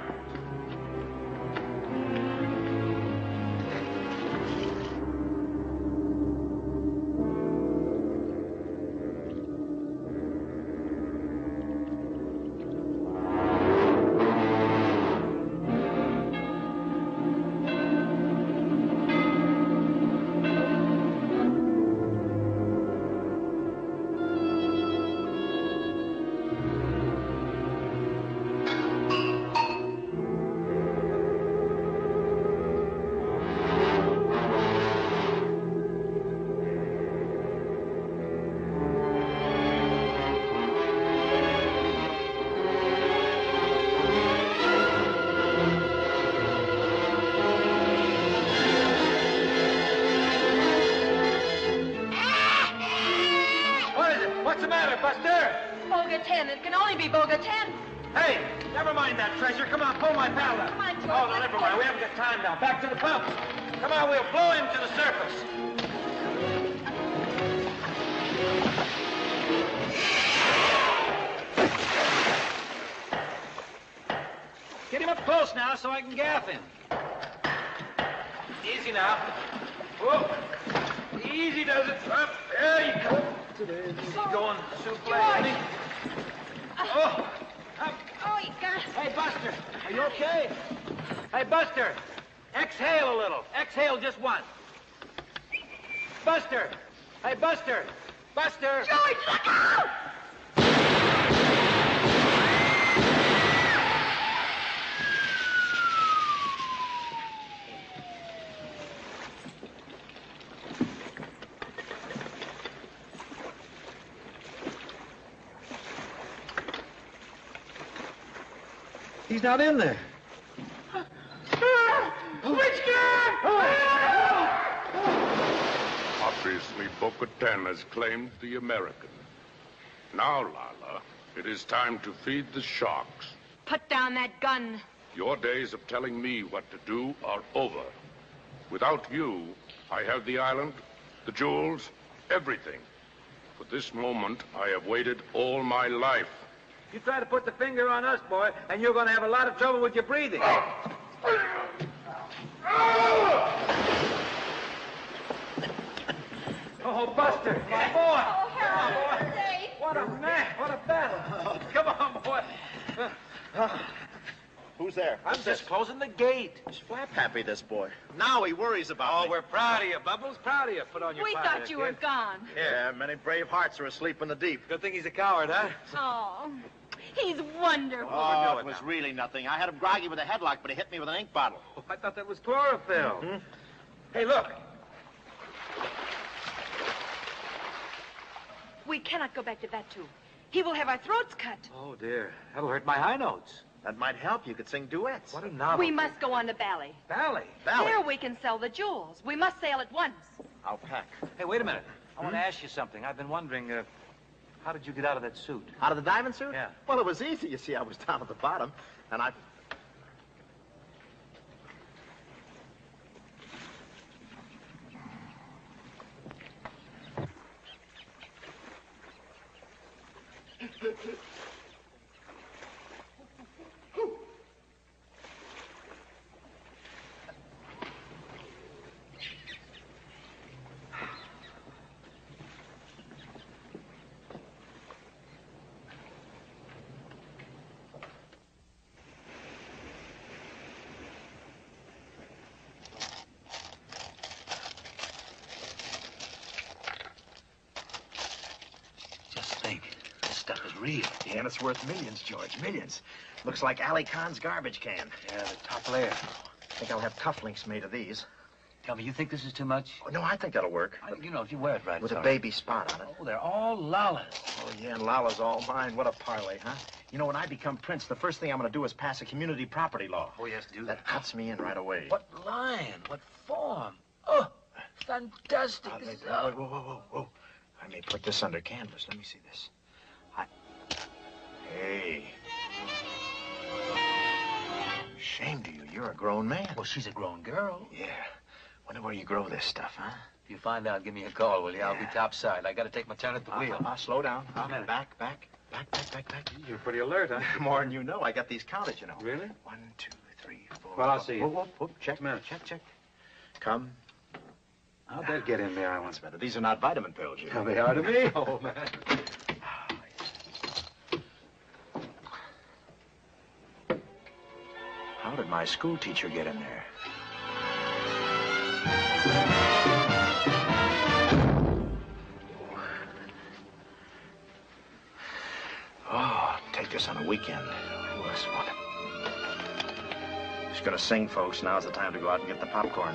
Bogaten. It can only be Bogaten. Hey, never mind that treasure. Come on, pull my pal up. Come on, George. Oh, no, never mind. We haven't got time now. Back to the pump. Come on, we'll blow him to the surface. Get him up close now so I can gaff him. Easy now. Whoa. Easy does it. Up. There you go. Easy going, souffle. Oh. Up. Oh, you got it. Hey, Buster. Are Are you okay? Hey, Buster, exhale a little. Exhale just once. Buster! Hey, Buster! Buster! George, look out! He's not in there. Obviously, Bo-Katan has claimed the American. Now, Lala, it is time to feed the sharks. Put down that gun. Your days of telling me what to do are over. Without you, I have the island, the jewels, everything. For this moment, I have waited all my life. You try to put the finger on us, boy, and you're going to have a lot of trouble with your breathing. Oh, Buster, my boy. Oh, Harold, you're safe. What a man, what a battle. Come on, boy. Who's there? I'm just closing the gate. He's flap happy, this boy. Now he worries about me. We're proud of you, Bubbles. Proud of you. Put on your We powder, thought you were kid. gone. Yeah, many brave hearts are asleep in the deep. Good thing he's a coward, huh? Oh, he's wonderful. Oh, it was really nothing. I had him groggy with a headlock, but he hit me with an ink bottle. Oh, I thought that was chlorophyll. Hey, look. We cannot go back to that tube. He will have our throats cut. Oh, dear. That'll hurt my high notes. That might help. You could sing duets. What a novelty. We must go on to Bali. Bali? There we can sell the jewels. We must sail at once. I'll pack. Hey, wait a minute. I want to ask you something. I've been wondering, how did you get out of that suit? Out of the diving suit? Yeah. Well, it was easy. You see, I was down at the bottom, and I... Just think. This stuff is real. Yeah, and it's worth millions, George, millions. Looks like Ali Khan's garbage can. Yeah, the top layer. I think I'll have cufflinks made of these. Tell me, you think this is too much? Oh, no, I think that'll work. You know, if you wear it right, With it's a all baby spot on it. Oh, they're all Lala's. Oh, yeah, and Lala's all mine. What a parlay, huh? You know, when I become prince, the first thing I'm going to do is pass a community property law. Oh, yes, do That cuts me in right away. What line? What form? Oh, fantastic. Whoa, whoa, whoa, whoa. I may put this under canvas. Let me see this. Hey. Shame to you. You're a grown man. Well, she's a grown girl. Yeah. Wonder where you grow this stuff, huh? If you find out, give me a call, will you? I'll be topside. I got to take my turn at the wheel. Slow down. Back. You're pretty alert, huh? More than you know. I got these counted, you know. Really? 1, 2, 3, 4. Well, I'll see you. Whoop. Check. Check. Come. How'd that get in there, I want? Better. These are not vitamin pills, you know. They are to me. Oh, man. How did my school teacher get in there? Oh, take this on a weekend. Just gonna sing, folks. Now's the time to go out and get the popcorn.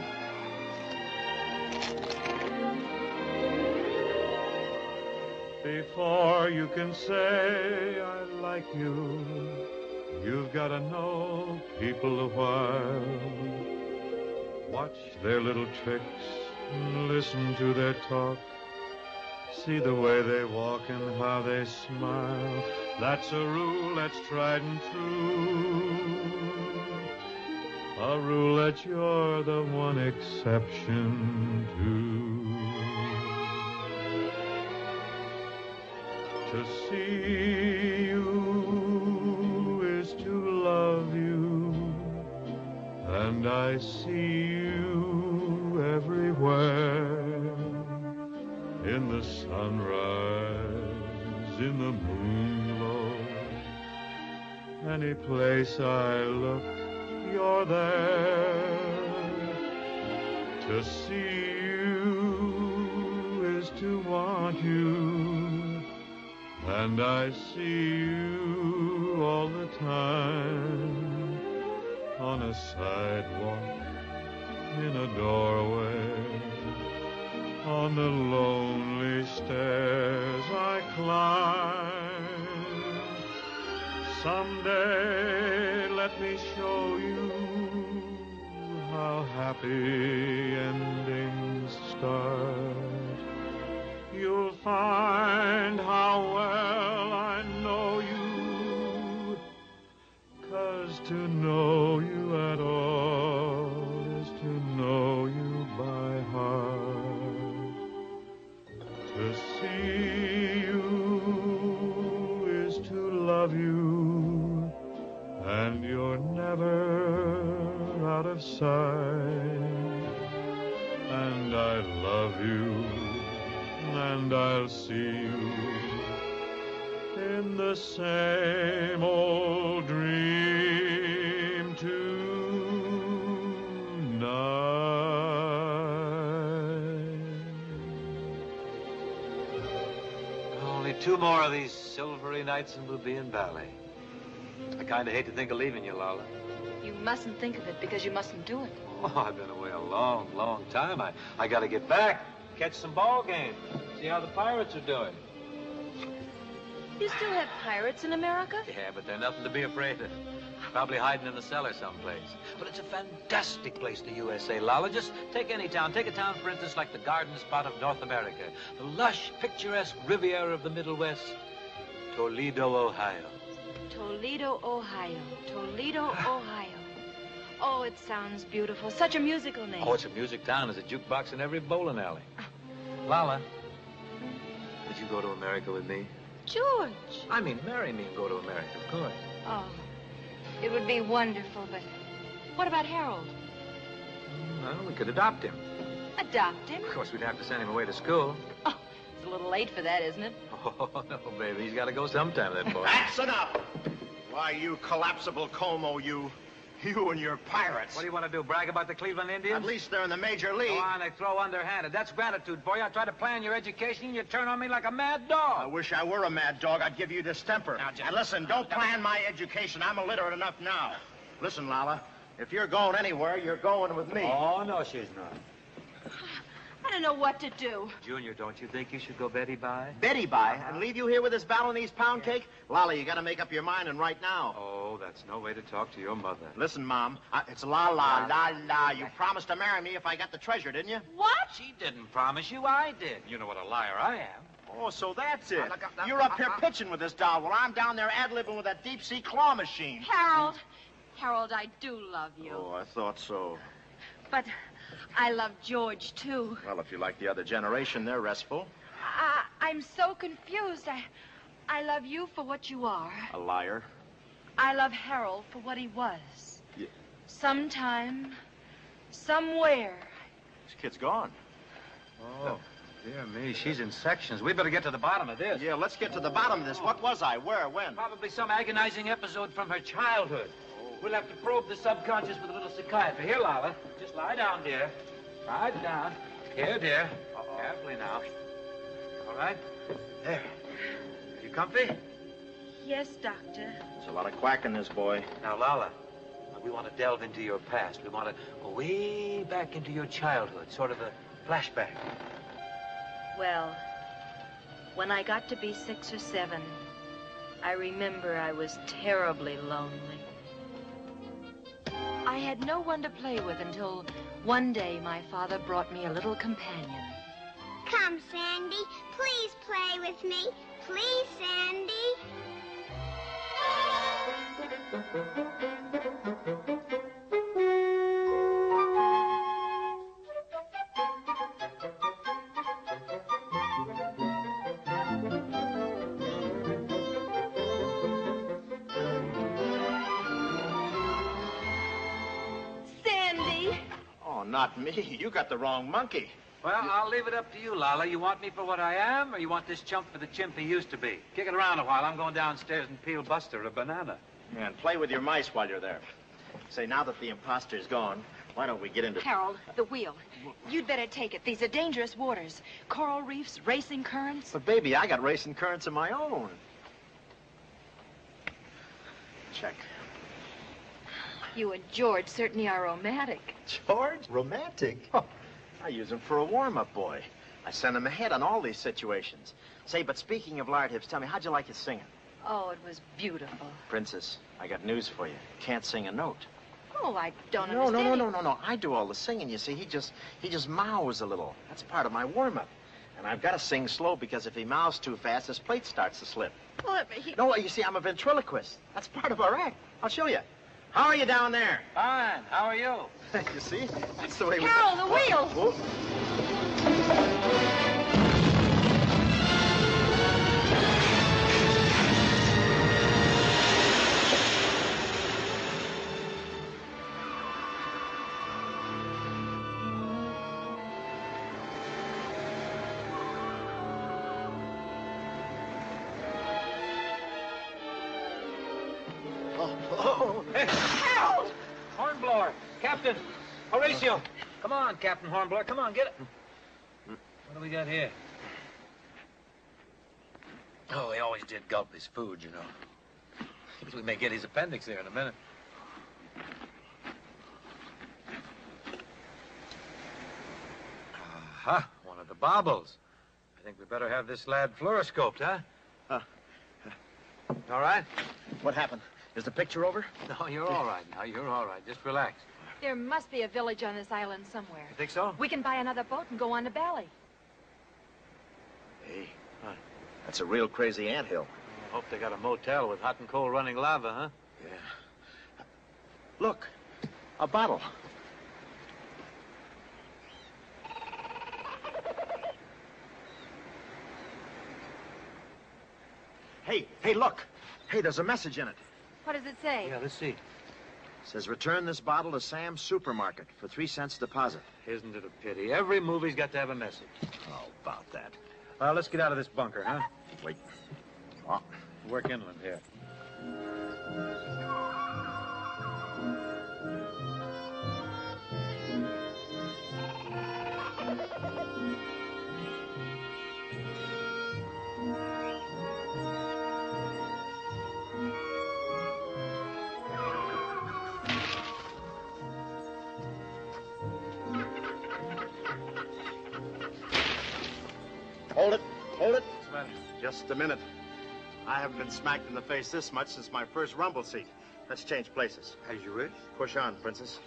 Before you can say I like you, you've got to know people a while. Watch their little tricks and listen to their talk. See the way they walk and how they smile. That's a rule that's tried and true. A rule that you're the one exception to. To see you is to love you, and I see you everywhere. In the sunrise, in the moonglow, Any place I look, you're there. To see you is to want you, and I see you all the time. On a sidewalk, in a doorway, on the lonely stairs I climb. Someday let me show you how happy endings start. You'll find how well I know you, 'cause to know you at all is to know you by heart. To see you is to love you, and you're never out of sight. And I love you, and I'll see you in the same old dream tonight. Only 2 more of these silvery nights and we'll be in Bali. I kind of hate to think of leaving you, Lola. You mustn't think of it because you mustn't do it. Oh, I've been away a long, long time. I got to get back, catch some ball games, see how the Pirates are doing. You still have pirates in America? Yeah, but they're nothing to be afraid of. Probably hiding in the cellar someplace. But it's a fantastic place, the USA, Lala. Just take any town. Take a town, for instance, like the garden spot of North America. The lush, picturesque Riviera of the Middle West. Toledo, Ohio. Toledo, Ohio. Toledo, Ohio. Oh, it sounds beautiful. Such a musical name. Oh, it's a music town. There's a jukebox in every bowling alley. Lala, would you go to America with me? George. I mean, marry me and go to America, of course. Oh, it would be wonderful, but what about Harold? Well, we could adopt him. Adopt him? Of course, we'd have to send him away to school. Oh, it's a little late for that, isn't it? Oh, no, baby. He's got to go sometime, that boy. That's enough! Why, you collapsible Como, you and your pirates. What do you want to do, brag about the Cleveland Indians? At least they're in the major league. Go on, they throw underhanded. That's gratitude for you. I try to plan your education, and you turn on me like a mad dog. I wish I were a mad dog. I'd give you distemper. Now, listen, don't plan my education. I'm illiterate enough now. Listen, Lala, if you're going anywhere, you're going with me. Oh, no, she's not. I don't know what to do. Junior, don't you think you should go Betty Bye? Betty Bye? And leave you here with this Balinese pound cake? Lala, you gotta make up your mind, and right now. Oh, that's no way to talk to your mother. Listen, Mom, it's la. You promised to marry me if I got the treasure, didn't you? What? She didn't promise you. I did. You know what a liar I am. Oh, so that's it. You're up here pitching with this doll while I'm down there ad-libbing with that deep-sea claw machine. Harold, I do love you. Oh, I thought so. But I love George, too. Well, if you like the other generation, they're restful. I'm so confused. I love you for what you are. A liar. I love Harold for what he was. Yeah. Sometime, somewhere. This kid's gone. Oh, dear me, she's in sections. We better get to the bottom of this. Yeah, let's get to the bottom of this. What was I? Where? When? Probably some agonizing episode from her childhood. We'll have to probe the subconscious with a little psychiatry. Here, Lala, just lie down, dear. Lie down. Here, dear. Carefully now. All right? There. You comfy? Yes, Doctor. There's a lot of quack in this boy. Now, Lala, we want to delve into your past. We want to go way back into your childhood, sort of a flashback. Well, when I got to be 6 or 7, I remember I was terribly lonely. I had no one to play with until one day my father brought me a little companion. Come, Sandy. Please play with me. Please, Sandy. Not me. You got the wrong monkey. Well, I'll leave it up to you, Lala. You want me for what I am, or you want this chump for the chimp he used to be? Kick it around a while. I'm going downstairs and peel Buster a banana. Yeah, and play with your mice while you're there. Say, now that the imposter's gone, why don't we get into... Harold, the wheel. You'd better take it. These are dangerous waters. Coral reefs, racing currents. But, baby, I got racing currents of my own. Check. You and George certainly are romantic. George? Romantic? Oh, I use him for a warm-up boy. I send him ahead on all these situations. Say, but speaking of lard hips, tell me, how'd you like his singing? Oh, it was beautiful. Princess, I got news for you. Can't sing a note. Oh, I don't No. understand. I do all the singing, you see. He just mouths a little. That's part of my warm-up. And I've got to sing slow because if he mouths too fast, his plate starts to slip. Well, No, you see, I'm a ventriloquist. That's part of our act. I'll show you. How are you down there? Fine. How are you? You see? That's the way we... Harold, the wheel! Oh. Harold! Hornblower. Captain. Horatio. Come on, Captain Hornblower. Come on, get it. What do we got here? Oh, he always did gulp his food, you know. We may get his appendix here in a minute. Aha, one of the baubles. I think we better have this lad fluoroscoped, huh? All right? What happened? Is the picture over? No, you're all right now. You're all right. Just relax. There must be a village on this island somewhere. You think so? We can buy another boat and go on to Bali. Hey, that's a real crazy anthill. I hope they got a motel with hot and cold running lava, huh? Yeah. Look, a bottle. Hey, look. Hey, there's a message in it. What does it say? Yeah, let's see. It says, return this bottle to Sam's Supermarket for 3 cents deposit. Isn't it a pity? Every movie's got to have a message. How about that? Well, let's get out of this bunker, huh? Wait. Oh. Work inland here. Hold it. What's the matter? Just a minute. I haven't been smacked in the face this much since my first rumble seat. Let's change places. As you wish. Push on, Princess.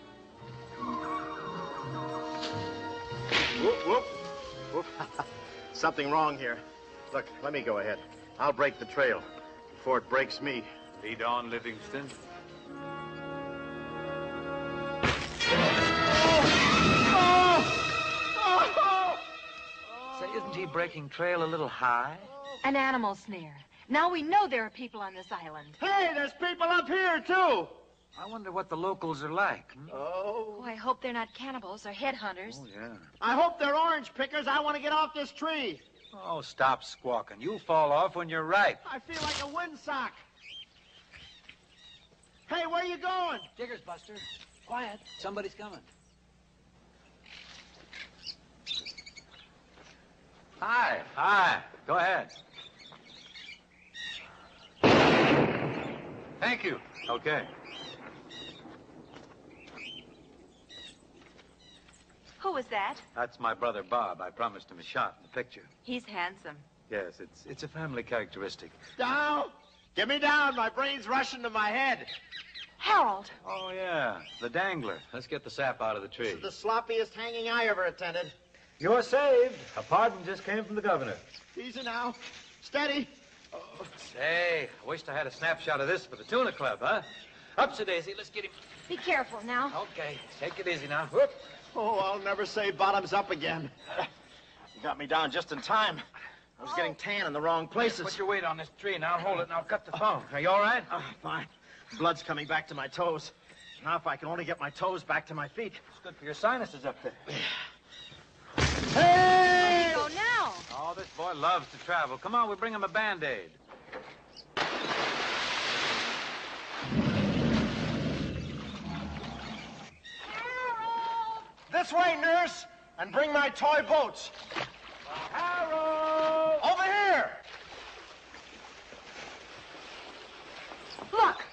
Whoop, whoop. Whoop. Something wrong here. Look, let me go ahead. I'll break the trail before it breaks me. Lead on, Livingston. Say, isn't he breaking trail a little high? An animal snare. Now we know there are people on this island. Hey, there's people up here, too. I wonder what the locals are like. Oh, I hope they're not cannibals or headhunters. Oh, yeah. I hope they're orange pickers. I want to get off this tree. Oh, stop squawking. You'll fall off when you're ripe. I feel like a windsock. Hey, where you going? Jiggers, Buster. Quiet. Somebody's coming. Hi. Hi. Go ahead. Thank you. Okay. Who was that? That's my brother, Bob. I promised him a shot in the picture. He's handsome. Yes, it's a family characteristic. Down. Get me down. My brain's rushing to my head. Harold. Oh, yeah. The dangler. Let's get the sap out of the tree. This is the sloppiest hanging I ever attended. You're saved. A pardon just came from the governor. Easy now. Steady. Oh. Say, I wished I had a snapshot of this for the tuna club, huh? Up, Daisy. Let's get him. Be careful now. Okay. Take it easy now. Whoop. Oh, I'll never say bottoms up again. You got me down just in time. I was getting tan in the wrong places. Put your weight on this tree, and I'll hold it, and I'll cut the phone. Are you all right? Fine. Blood's coming back to my toes. Now, if I can only get my toes back to my feet. It's good for your sinuses up there. Hey! Where do you go now? Oh, this boy loves to travel. Come on, we'll bring him a Band-Aid. This way, nurse, and bring my toy boats. Harold! Over here! Look!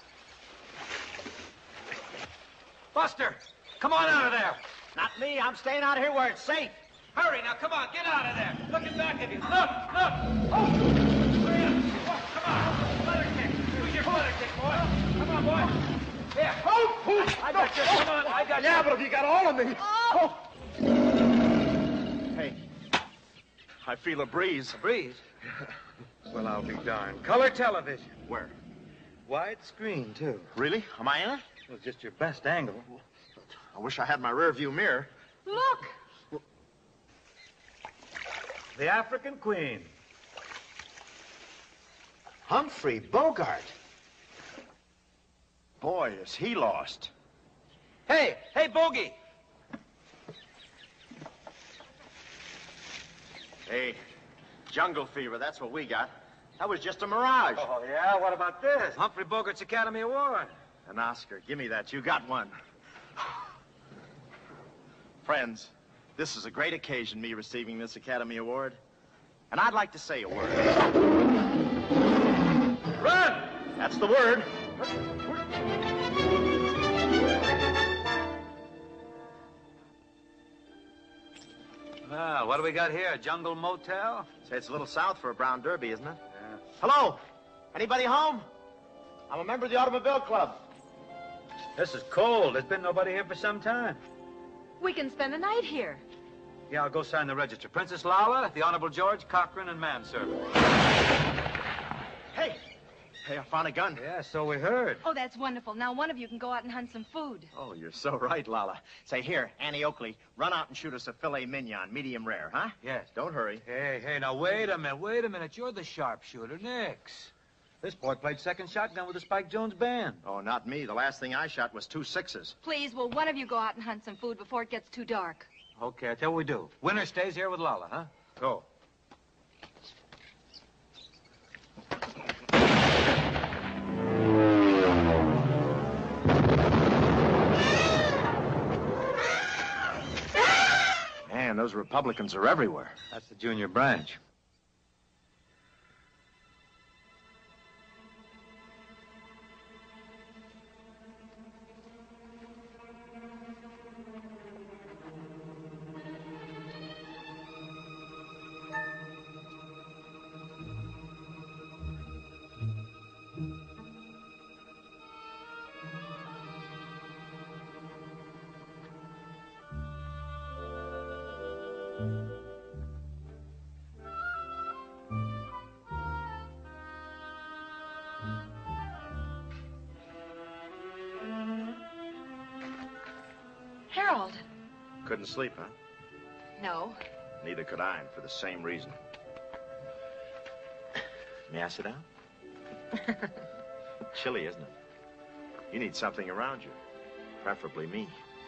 Buster, come on out of there. Not me. I'm staying out here where it's safe. Hurry, now, come on, get out of there. Looking back at you. Look! Oh! Hurry up. Come on. Feather kick. Use your feather kick, boy. Come on, boy. Here. Oh! I got you. Come on, I got you. Yeah, but if you got all of me. Oh! Hey, I feel a breeze. A breeze? Well, I'll be darned. Color television. Where? Widescreen, too. Really? Am I in it? It was just your best angle. I wish I had my rear view mirror. Look! The African Queen. Humphrey Bogart. Boy, is he lost. Hey, Bogey. Hey, jungle fever, that's what we got. That was just a mirage. Oh, yeah? What about this? Humphrey Bogart's Academy Award. An Oscar. Give me that. You got one. Friends, this is a great occasion, me receiving this Academy Award. And I'd like to say a word. Run! That's the word. Well, what do we got here? A jungle motel? Say, it's a little south for a brown derby, isn't it? Yeah. Hello? Anybody home? I'm a member of the Automobile Club. This is cold. There's been nobody here for some time. We can spend the night here. Yeah, I'll go sign the register. Princess Lala, the Honorable George Cochran, and manservant. Hey! Hey, I found a gun. Yeah, so we heard. Oh, that's wonderful. Now one of you can go out and hunt some food. Oh, you're so right, Lala. Say, here, Annie Oakley, run out and shoot us a filet mignon, medium rare, huh? Yes. Don't hurry. Hey, now wait a minute. You're the sharpshooter, Nix. This boy played second shotgun with the Spike Jones band. Oh, not me. The last thing I shot was 2 6s. Please, will one of you go out and hunt some food before it gets too dark? Okay, I tell you what we do. Winner stays here with Lala, huh? Go. Man, those Republicans are everywhere. That's the junior branch. Harold. Couldn't sleep, huh? No. Neither could I, and for the same reason. May I sit down? Chilly, isn't it? You need something around you. Preferably me.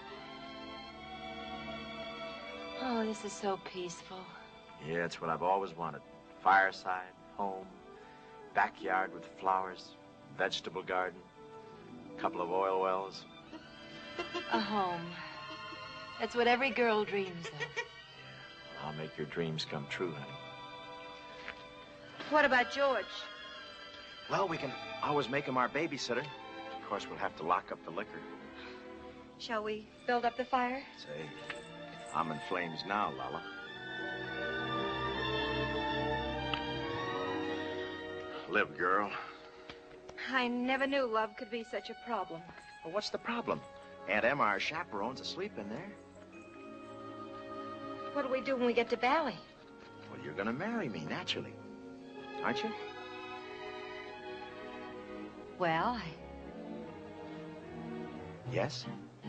Oh, this is so peaceful. Yeah, it's what I've always wanted. Fireside, home, backyard with flowers, vegetable garden, couple of oil wells. A home. That's what every girl dreams of. I'll make your dreams come true, honey. What about George? Well, we can always make him our babysitter. Of course, we'll have to lock up the liquor. Shall we build up the fire? Say, I'm in flames now, Lala. Live, girl. I never knew love could be such a problem. Well, what's the problem? Aunt Emma, our chaperone's asleep in there. What do we do when we get to Bally? Well, you're gonna marry me, naturally. Aren't you? Well, Yes?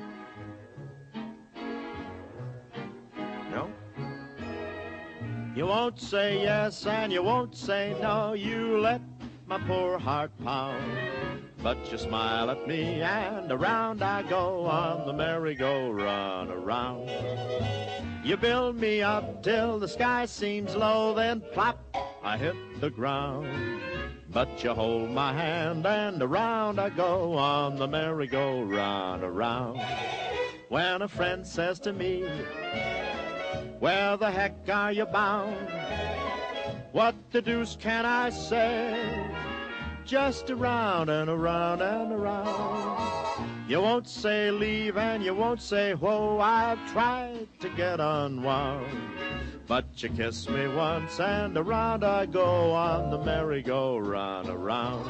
No? You won't say yes and you won't say no. You let my poor heart pound. But you smile at me and around I go on the merry-go-round around. You build me up till the sky seems low, then plop, I hit the ground. But you hold my hand and around I go on the merry-go-round around. when a friend says to me, where the heck are you bound? What the deuce can I say? Just around and around and around. You won't say leave and you won't say whoa. I've tried to get unwound, but you kiss me once and around I go on the merry-go-round around.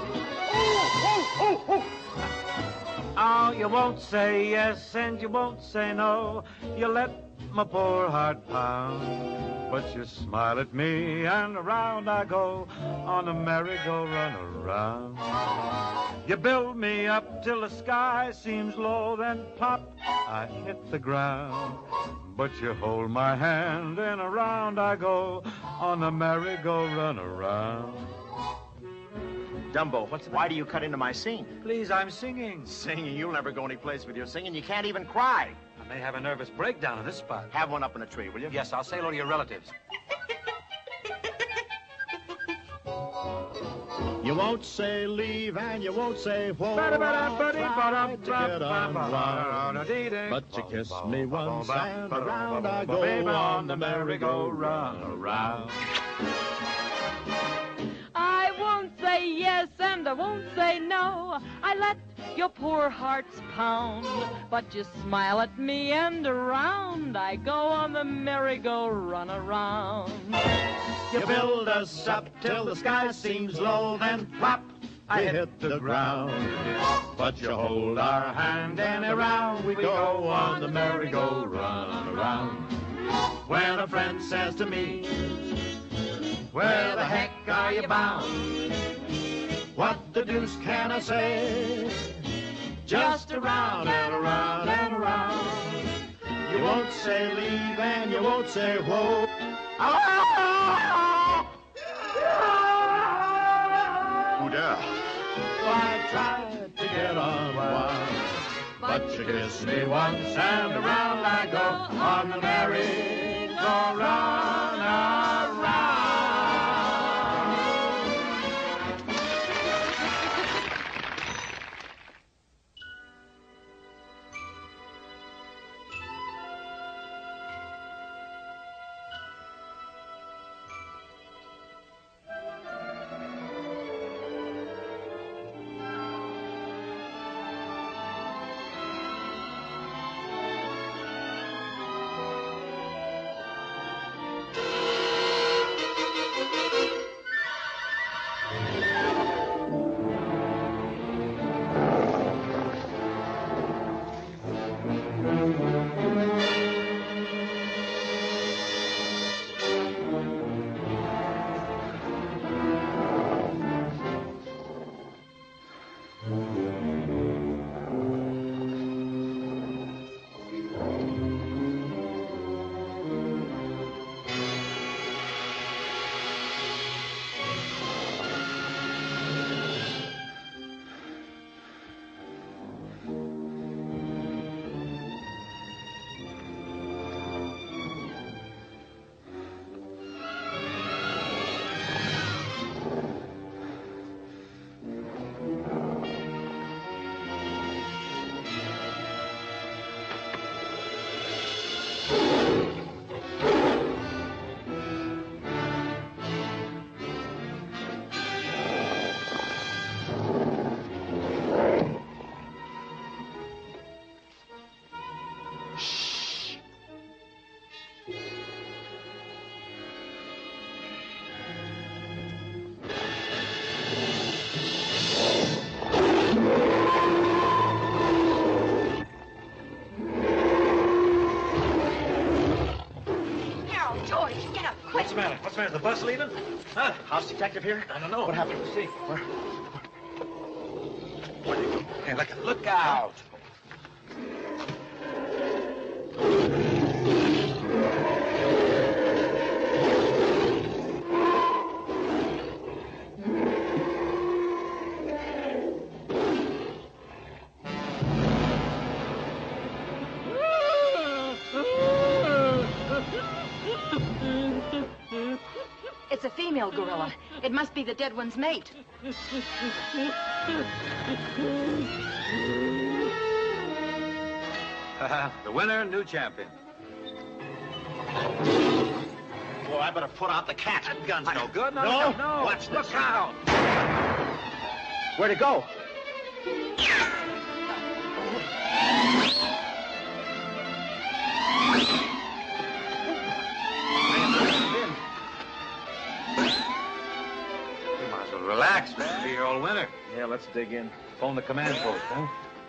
Oh, you won't say yes and you won't say no. You let my poor heart pound, but you smile at me and around I go on a merry-go-round around. You build me up till the sky seems low, then plop, I hit the ground. But you hold my hand and around I go on a merry-go-round around. Dumbo, why do you cut into my scene? Please, I'm singing. Singing? You'll never go any place with your singing. You can't even cry. I may have a nervous breakdown in this spot. Have one up in a tree, will you? Yes, I'll say hello to your relatives. You won't say leave and you won't say whoa. I tried to get unwound, but you kiss me once and around I go on the merry-go-round around. I won't say yes and I won't say no. I let your poor hearts pound, but you smile at me and around I go on the merry-go-round around. You build us up till the sky seems low, then plop, I hit the ground. But you hold our hand and around we go on the merry-go-round around. When a friend says to me, where the heck are you bound? What the deuce can I say? Just around and around and around. You won't say leave and you won't say whoa. Who dare? I tried to get on one, but you kiss me once and around I go on the merry-go-round around. What's the matter? What's the matter? The bus leaving? Huh? House detective here? I don't know. What happened? Let's see. Where did he go? Hey, look out! It's a female gorilla. It must be the dead one's mate. The winner, new champion. Boy, I better put out the cat. That gun's no good. No? No. Watch this. Look out. Where'd it go? You might as well relax. Be your old winner. Yeah, let's dig in. Phone the command post, huh?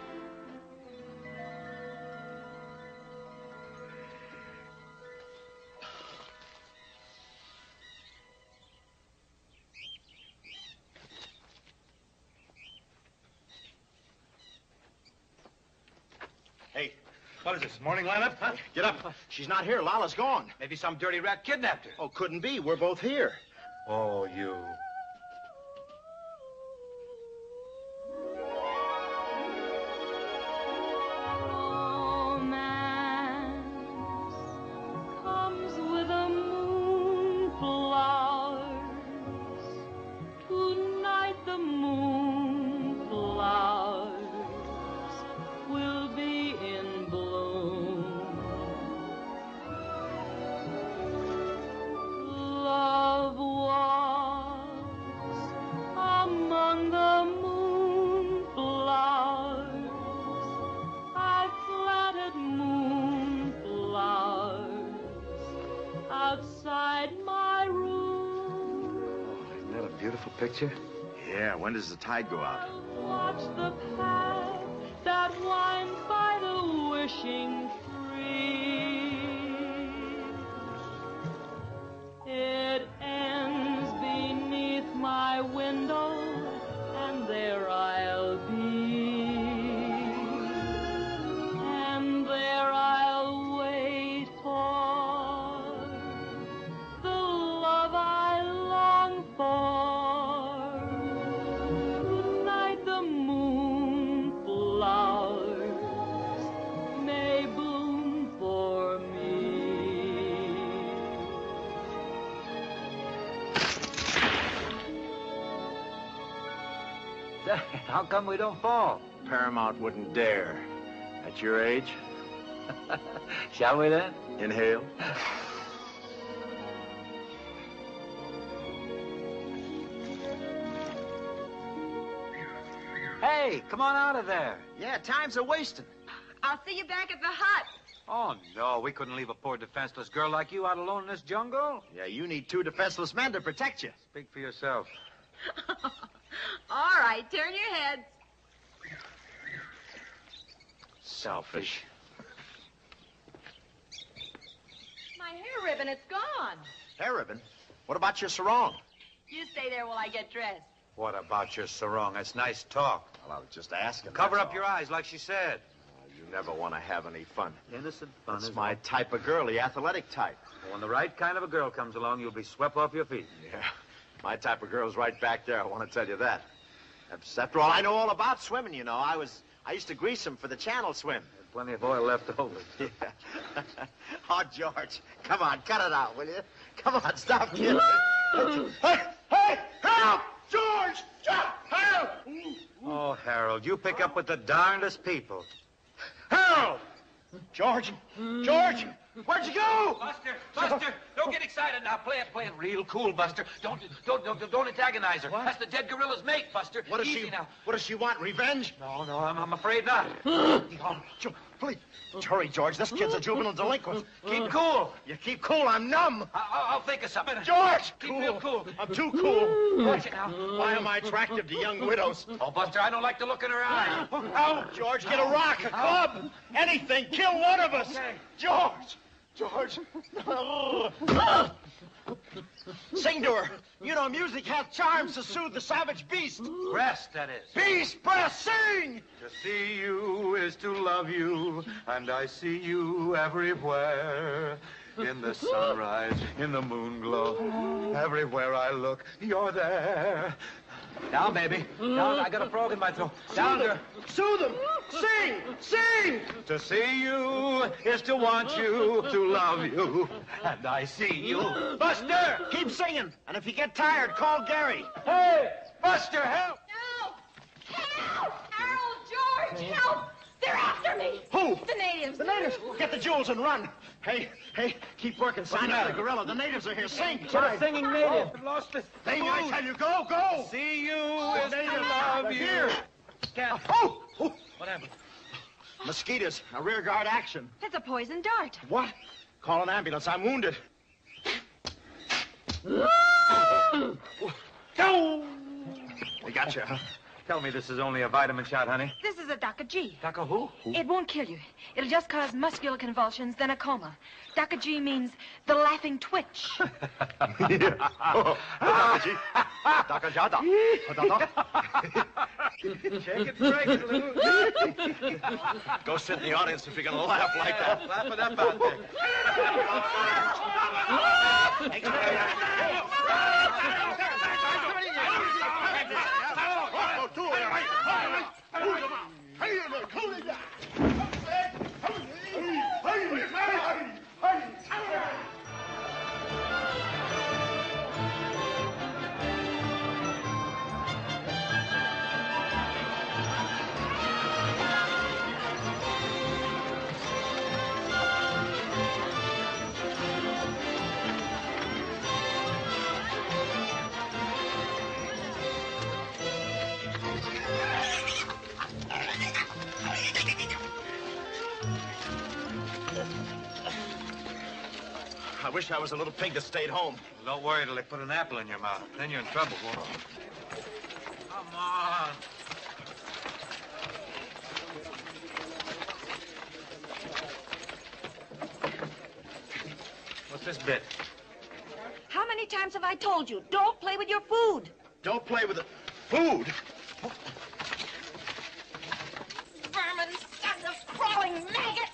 Hey, What is this, morning lineup? Huh? get up. She's not here. Lala's gone. Maybe some dirty rat kidnapped her. Oh, couldn't be. We're both here. Oh, you. Romance comes with the moonflowers. Tonight the moonflowers will be in bloom. Love walks among the moonflowers. I planted moonflowers outside my room. Isn't that a beautiful picture? Yeah, when does the tide go out? Watch the path that winds by the wishing tree. It ends beneath my window, and there I'll be. And there I'll wait for the love I long for. Tonight the moonflowers may bloom for me. How come we don't fall? Paramount wouldn't dare. At your age, Shall we then? inhale. Hey, come on out of there. Yeah, time's a wasting. I'll see you back at the hut. Oh, no, we couldn't leave a poor defenseless girl like you out alone in this jungle. Yeah, you need two defenseless men to protect you. Speak for yourself. All right, turn your heads. Selfish. My hair ribbon, it's gone. Hair ribbon? What about your sarong? You stay there while I get dressed. What about your sarong? That's nice talk. Well, I was just asking. Cover that's up your all. eyes like she said. You never want to have any fun. Innocent fun That's is my type of girl, the athletic type. When the right kind of a girl comes along, you'll be swept off your feet. Yeah, my type of girl's right back there, I want to tell you that. After all, I know all about swimming, you know. I used to grease them for the channel swim. Plenty of oil left over. Yeah. Oh, George, come on, cut it out, will you? Come on, stop kidding. Hey, help! George! Help! Oh, Harold, you pick up with the darndest people. Help! George! George! Where'd you go? Buster, don't get excited now. Play it real cool, Buster. Don't antagonize her. That's the dead gorilla's mate, Buster. What does Easy she? now. What does she want? Revenge? No, I'm afraid not. Please, hurry, George. This kid's a juvenile delinquent. Keep cool. You keep cool. I'm numb. I'll think of something. George! Keep real cool. I'm too cool. Watch it now. Why am I attractive to young widows? Oh, Buster, I don't like the look in her eye. Out, George. Get a rock, a club, anything. Kill one of us. Okay. George! Sing to her. You know, music has charms to soothe the savage beast. Breast, that is. Beast breast, sing! To see you is to love you, and I see you everywhere. In the sunrise, in the moon glow, everywhere I look, you're there. Down, baby. Down. I got a frog in my throat. Down there. Soothe them. Sing! Sing! To see you is to want you, to love you. And I see you. Buster! Keep singing. And if you get tired, call Gary. Hey! Buster, help! No! Help! Harold, George, help! They're after me. Who? The natives. natives. The natives! Get the jewels and run. Hey, keep working. Sign up the gorilla. The natives are here. Sing. Get a singing native. Oh, lost the thing. I tell you, go. See you is to love you. Here. Oh! What happened? Mosquitoes. A rear guard action. It's a poison dart. What? Call an ambulance. I'm wounded. Go! They got you, huh? Tell me this is only a vitamin shot, honey. This is a Daka G. Daka who? It won't kill you. It'll just cause muscular convulsions, then a coma. Daka G means the laughing twitch. Daka Jada. Shake it, break it, Lou. Go sit in the audience if you're going to laugh like that. Laugh it up out there. I wish I was a little pig that stayed home. Don't worry till they put an apple in your mouth. Then you're in trouble, boy. Come on. What's this bit? How many times have I told you, don't play with your food? Don't play with the food. Vermin, suckers, crawling maggot!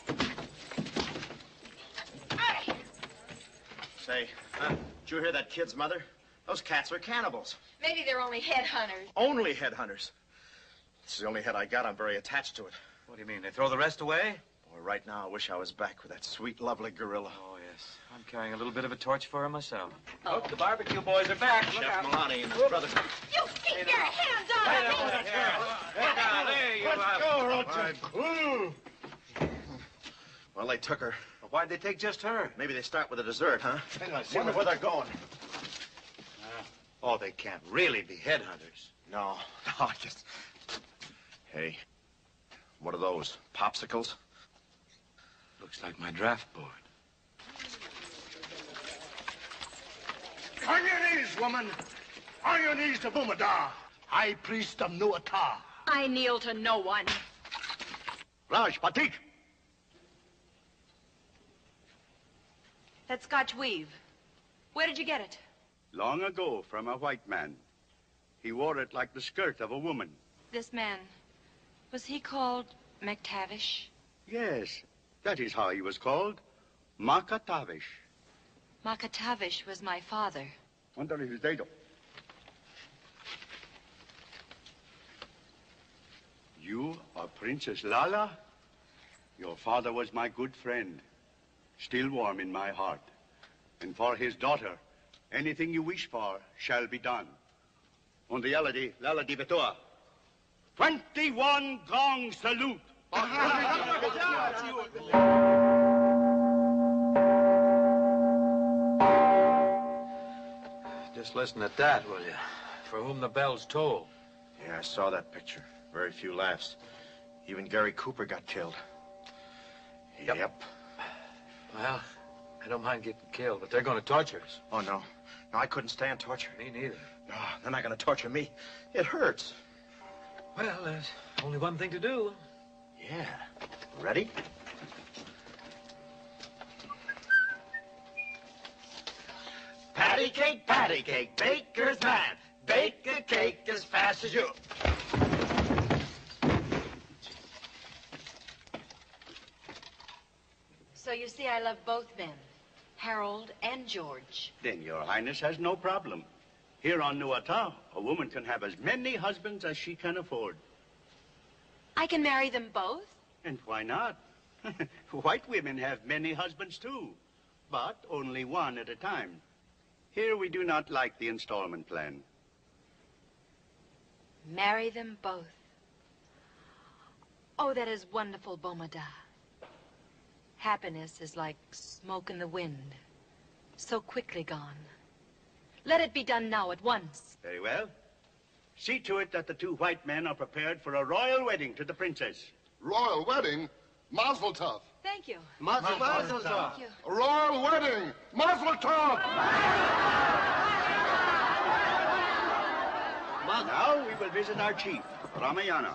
Say, did you hear that kid's mother? Those cats are cannibals. Maybe they're only headhunters. Only headhunters. This is the only head I got. I'm very attached to it. What do you mean? They throw the rest away? Boy, right now, I wish I was back with that sweet, lovely gorilla. Oh, yes. I'm carrying a little bit of a torch for her myself. Oh, the barbecue boys are back. Chef Milani and his brother. You keep your hands on me! Let's go, Roger. Well, they took her. Well, why'd they take just her? Maybe they start with a dessert, huh? Wonder where they're going. Oh, they can't really be headhunters. No, I just... Hey, what are those? Popsicles? Looks like my draft board. On your knees, woman. On your knees to Bumada, high priest of Nuata. I kneel to no one. Raj Patik. That Scotch weave. Where did you get it? Long ago, from a white man. He wore it like the skirt of a woman. This man, was he called McTavish? Yes, that is how he was called. Makatavish. McTavish was my father. Wonder his dedo. You are Princess Lala? Your father was my good friend, still warm in my heart. And for his daughter, anything you wish for shall be done. On the Yaladi, Lala di Betoa. 21 gong salute. Just listen at that, will you? For whom the bells toll. Yeah, I saw that picture. Very few laughs. Even Gary Cooper got killed. Yep. Well, I don't mind getting killed, but they're going to torture us. Oh, no. No, I couldn't stand torture. Me neither. No, they're not going to torture me. It hurts. Well, there's only one thing to do. Yeah. Ready? Patty cake, baker's man. Bake a cake as fast as you... So you see, I love both men, Harold and George. Then your highness has no problem. Here on Nuata, a woman can have as many husbands as she can afford. I can marry them both? And why not? White women have many husbands too, but only one at a time. Here we do not like the installment plan. Marry them both. Oh, that is wonderful, Bomada. Happiness is like smoke in the wind, so quickly gone. Let it be done now at once. Very well. See to it that the two white men are prepared for a royal wedding to the princess. Royal wedding? Mazel tov. Thank you. Mazel Mazel tov. tov. Thank you. A royal wedding. Mazel tov. Now we will visit our chief, Ramayana.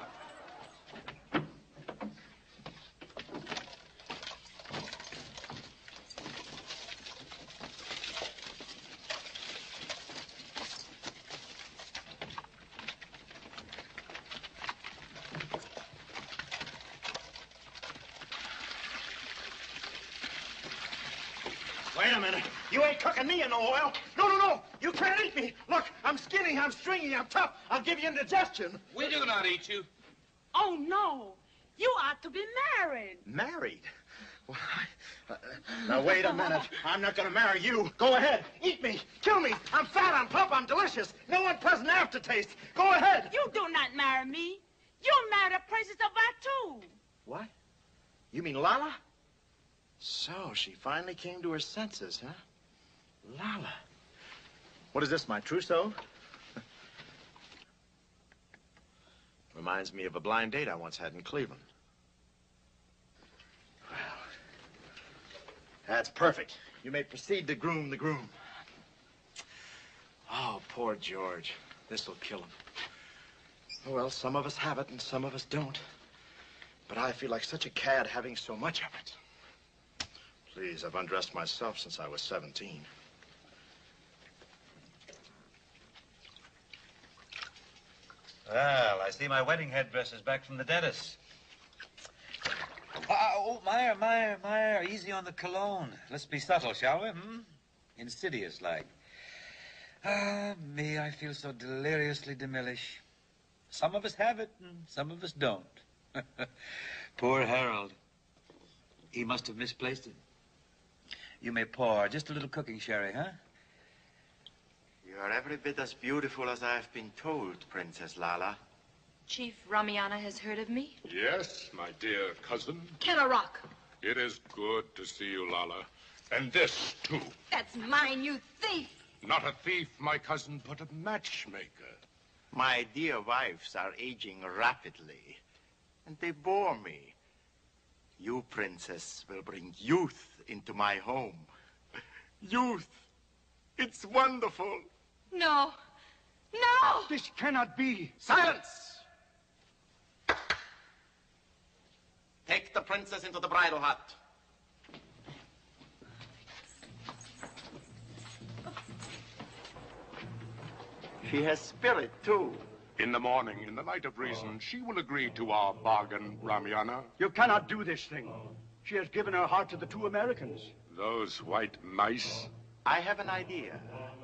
Wait a minute. You ain't cooking me in no oil. No, no, no. You can't eat me. Look, I'm skinny, I'm stringy, I'm tough. I'll give you indigestion. We do not eat you. Oh, no. You ought to be married. Married? Well, now, wait a minute. I'm not going to marry you. Go ahead. Eat me. Kill me. I'm fat, I'm plump, I'm delicious. No unpleasant aftertaste. Go ahead. You do not marry me. You'll marry the Princess of Batu. What? You mean Lala? So, she finally came to her senses, huh? Lala. What is this, my trousseau? Reminds me of a blind date I once had in Cleveland. Well, that's perfect. You may proceed to groom the groom. Oh, poor George. This'll kill him. Oh, well, some of us have it and some of us don't. But I feel like such a cad having so much of it. Please, I've undressed myself since I was 17. Well, I see my wedding headdress is back from the dentist. Oh, Meyer, easy on the cologne. Let's be subtle, shall we? Insidious-like. Ah, me, I feel so deliriously demillish. Some of us have it, and some of us don't. Poor Harold. He must have misplaced it. You may pour. Just a little cooking sherry, huh? You are every bit as beautiful as I have been told, Princess Lala. Chief Ramayana has heard of me? Yes, my dear cousin. Kennerock. It is good to see you, Lala. And this, too. That's mine, you thief. Not a thief, my cousin, but a matchmaker. My dear wives are aging rapidly, and they bore me. You, Princess, will bring youth into my home. Youth. It's wonderful. No. No! This cannot be. Silence! Take the princess into the bridal hut. She has spirit, too. In the morning, in the light of reason, she will agree to our bargain, Ramayana. You cannot do this thing. She has given her heart to the two Americans. Those white mice. I have an idea.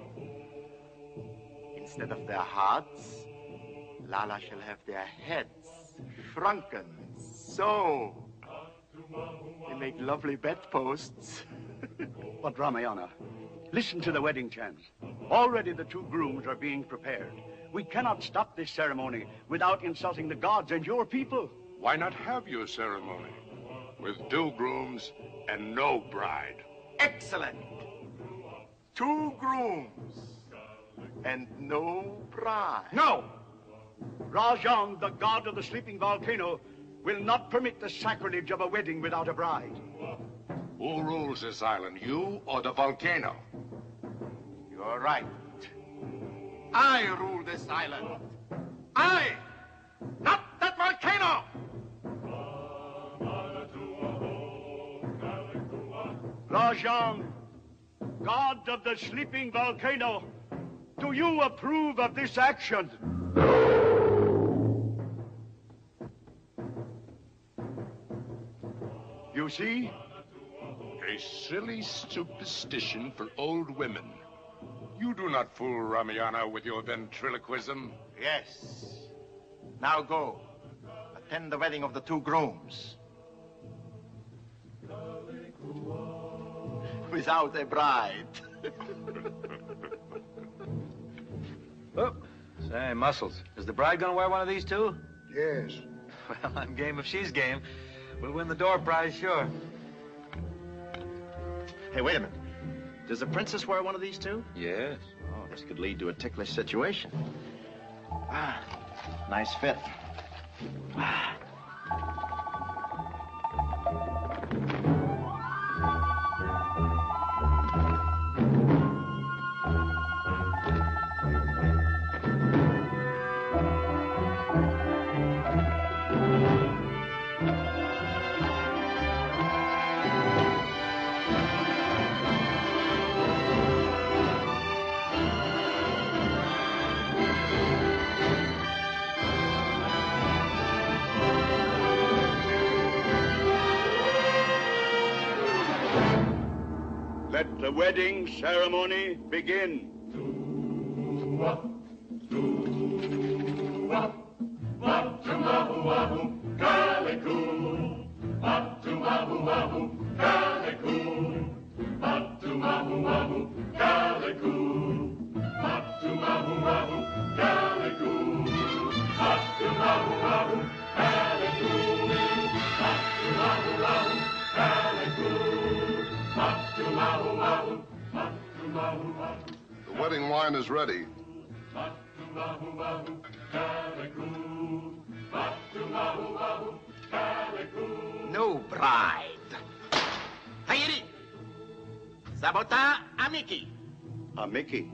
Instead of their hearts, Lala shall have their heads shrunken. So, they make lovely bedposts. But Ramayana, listen to the wedding chants. Already the two grooms are being prepared. We cannot stop this ceremony without insulting the gods and your people. Why not have your ceremony with 2 grooms and no bride? Excellent. 2 grooms and no bride. No! Rajang, the god of the sleeping volcano, will not permit the sacrilege of a wedding without a bride. Who rules this island, you or the volcano? You're right. I rule this island. I, not that volcano! Rajang, god of the sleeping volcano, do you approve of this action? You see? A silly superstition for old women. You do not fool Ramayana with your ventriloquism. Yes. Now go. Attend the wedding of the 2 grooms. Without a bride. Oh, say, Muscles, is the bride gonna wear one of these too? Yes. Well, I'm game if she's game. We'll win the door prize, sure. Hey, wait a minute. Does the princess wear one of these too? Yes. Oh, this could lead to a ticklish situation. Ah, nice fit. Ah. Let the wedding ceremony begin. The wedding wine is ready. No bride. Hayiri. Sabota Amiki. Amiki.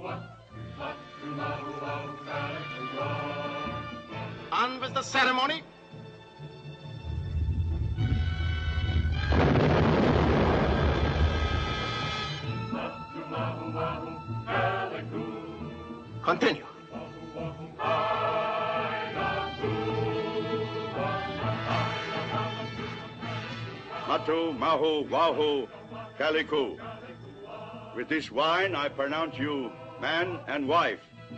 On with the ceremony. Continue. Matu, Mahu, Wahu, Kaliku. With this wine, I pronounce you man and wife.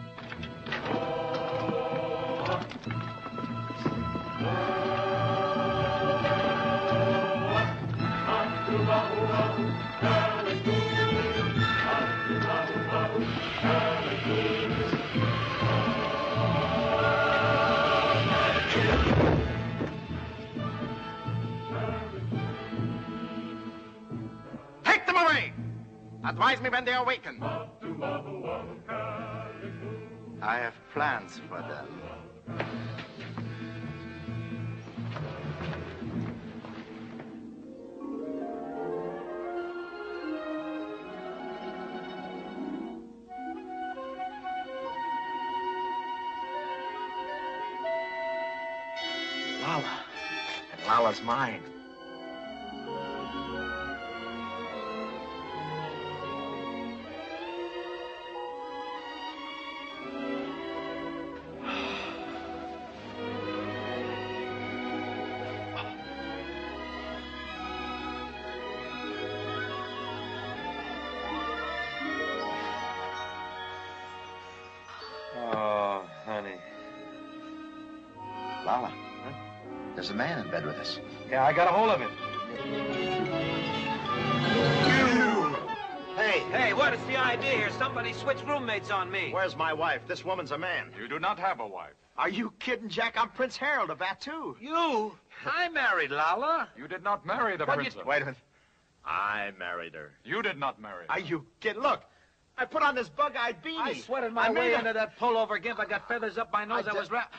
Take them away. Advise me when they awaken. I have plans for them. Lala. And Lala's mine. Oh, honey. Lala, there's a man in bed with us. Yeah, I got a hold of him. Hey, what is the idea here? Somebody switched roommates on me. Where's my wife? This woman's a man. You do not have a wife. Are you kidding, Jack? I'm Prince Harold of Batu. You? I married Lala. You did not marry the princess. Wait a minute. I married her. You did not marry her. Are you kidding? Look, I put on this bug-eyed beanie. I sweated my way into that pullover gimp. I got feathers up my nose. I was wrapped.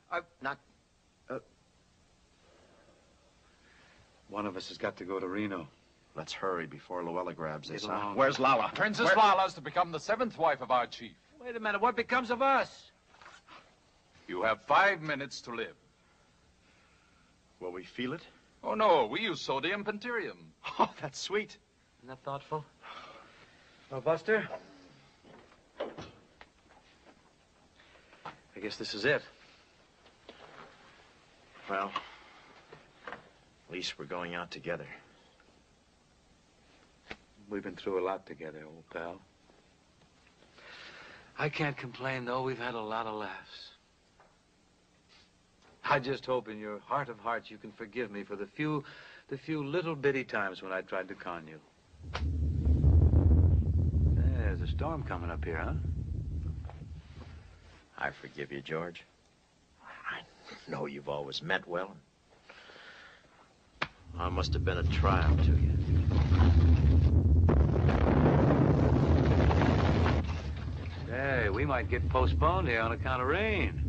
One of us has got to go to Reno. Let's hurry before Luella grabs us, huh? Uh-huh. Where's Lala? Princess Lala is to become the 7th wife of our chief. Wait a minute. What becomes of us? You have 5 minutes to live. Will we feel it? Oh, no. We use sodium pentirium. Oh, that's sweet. Isn't that thoughtful? Well, Buster? I guess this is it. Well, at least we're going out together. We've been through a lot together, old pal. I can't complain, though. We've had a lot of laughs. I just hope in your heart of hearts you can forgive me for the few little bitty times when I tried to con you. There's a storm coming up here, huh? I forgive you, George. I know you've always meant well. I must have been a trial to you. Hey, we might get postponed here on account of rain.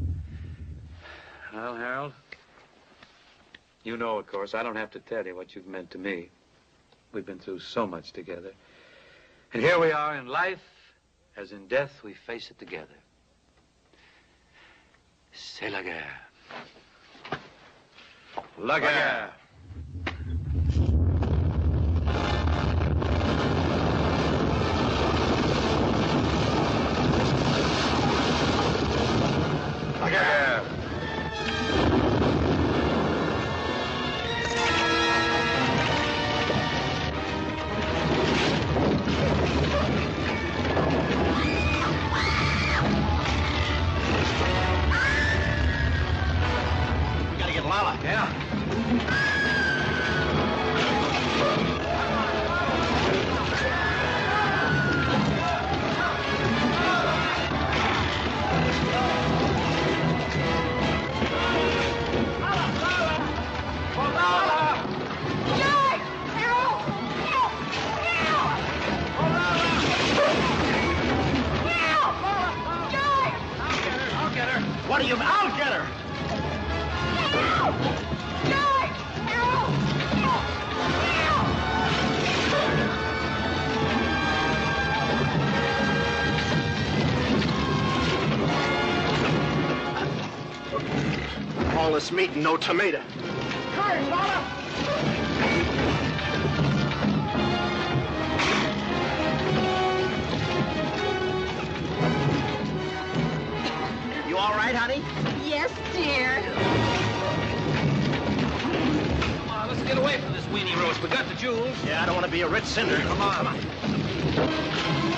Well, Harold, you know, of course, I don't have to tell you what you've meant to me. We've been through so much together. And here we are in life, as in death, we face it together. C'est la guerre. La guerre. La guerre. We gotta get Lala. Yeah. What do you... I'll get her! All this meat and no tomato. Hurry, Lala! You all right, honey? Yes, dear. Come on, let's get away from this weenie roast. We got the jewels. Yeah, I don't want to be a rich cinder. Come on. Come on.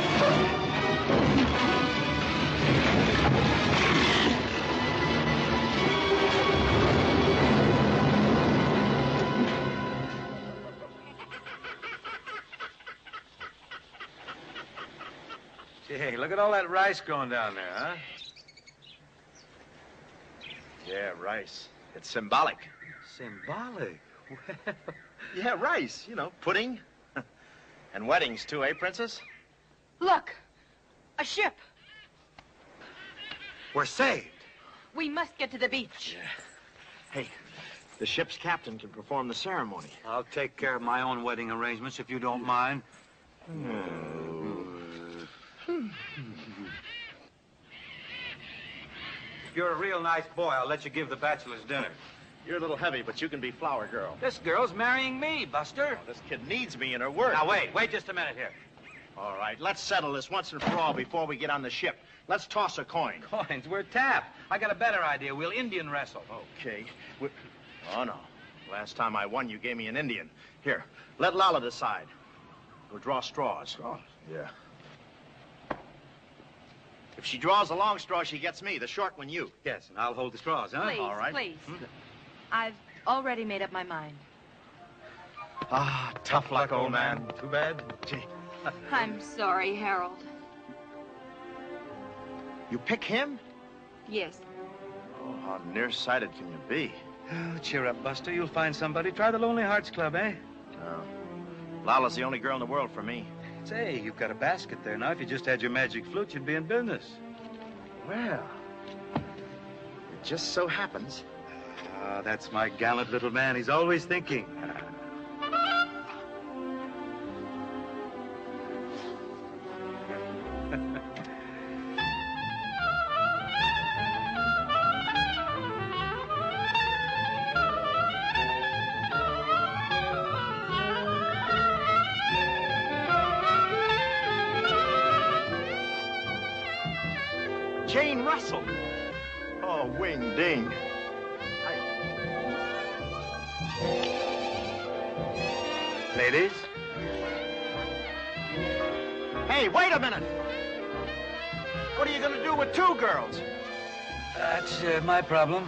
Hey, look at all that rice growing down there, huh? Yeah, rice. It's symbolic. Symbolic? Well... Yeah, rice. You know, pudding. And weddings, too, eh, Princess? Look, a ship. We're saved. We must get to the beach. Hey, the ship's captain can perform the ceremony. I'll take care of my own wedding arrangements if you don't mind. If you're a real nice boy, I'll let you give the bachelor's dinner. You're a little heavy, but you can be flower girl. This girl's marrying me, Buster. This kid needs me in her work. Now, wait just a minute here. All right, let's settle this once and for all before we get on the ship. Let's toss a coin. Coins? We're tapped. I got a better idea. We'll Indian wrestle. Okay. Oh, no. Last time I won, you gave me an Indian. Here, let Lala decide. We'll draw straws. Straws? Yeah. If she draws the long straw, she gets me. The short one, you. Yes, and I'll hold the straws, huh? Please, All right. please. I've already made up my mind. Ah, tough luck, old man. Too bad. Gee. I'm sorry, Harold. You pick him? Yes. Oh, how nearsighted can you be? Oh, cheer up, Buster. You'll find somebody. Try the Lonely Hearts Club, eh? No. Lala's the only girl in the world for me. Say, you've got a basket there. Now, if you just had your magic flute, you'd be in business. Well, it just so happens. Ah, that's my gallant little man. He's always thinking. Jane Russell. Oh, wing ding. Ladies? Hey, wait a minute. What are you going to do with two girls? That's my problem.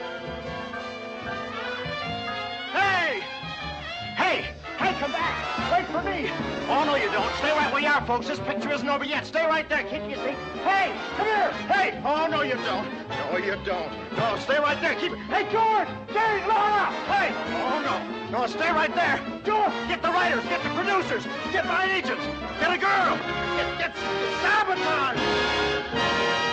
Hey! Hey! Hey, come back! Wait for me! Oh, no, you don't. Stay right where you are, folks. This picture isn't over yet. Stay right there, kid. You see? Hey! Come here! Hey! Oh, no, you don't. No, you don't. No, stay right there. Keep it. Hey, George! Jane! Laura! Hey! Oh, no. No, stay right there. Joel, get the writers, get the producers, get my agents, get a girl. Get sabotage.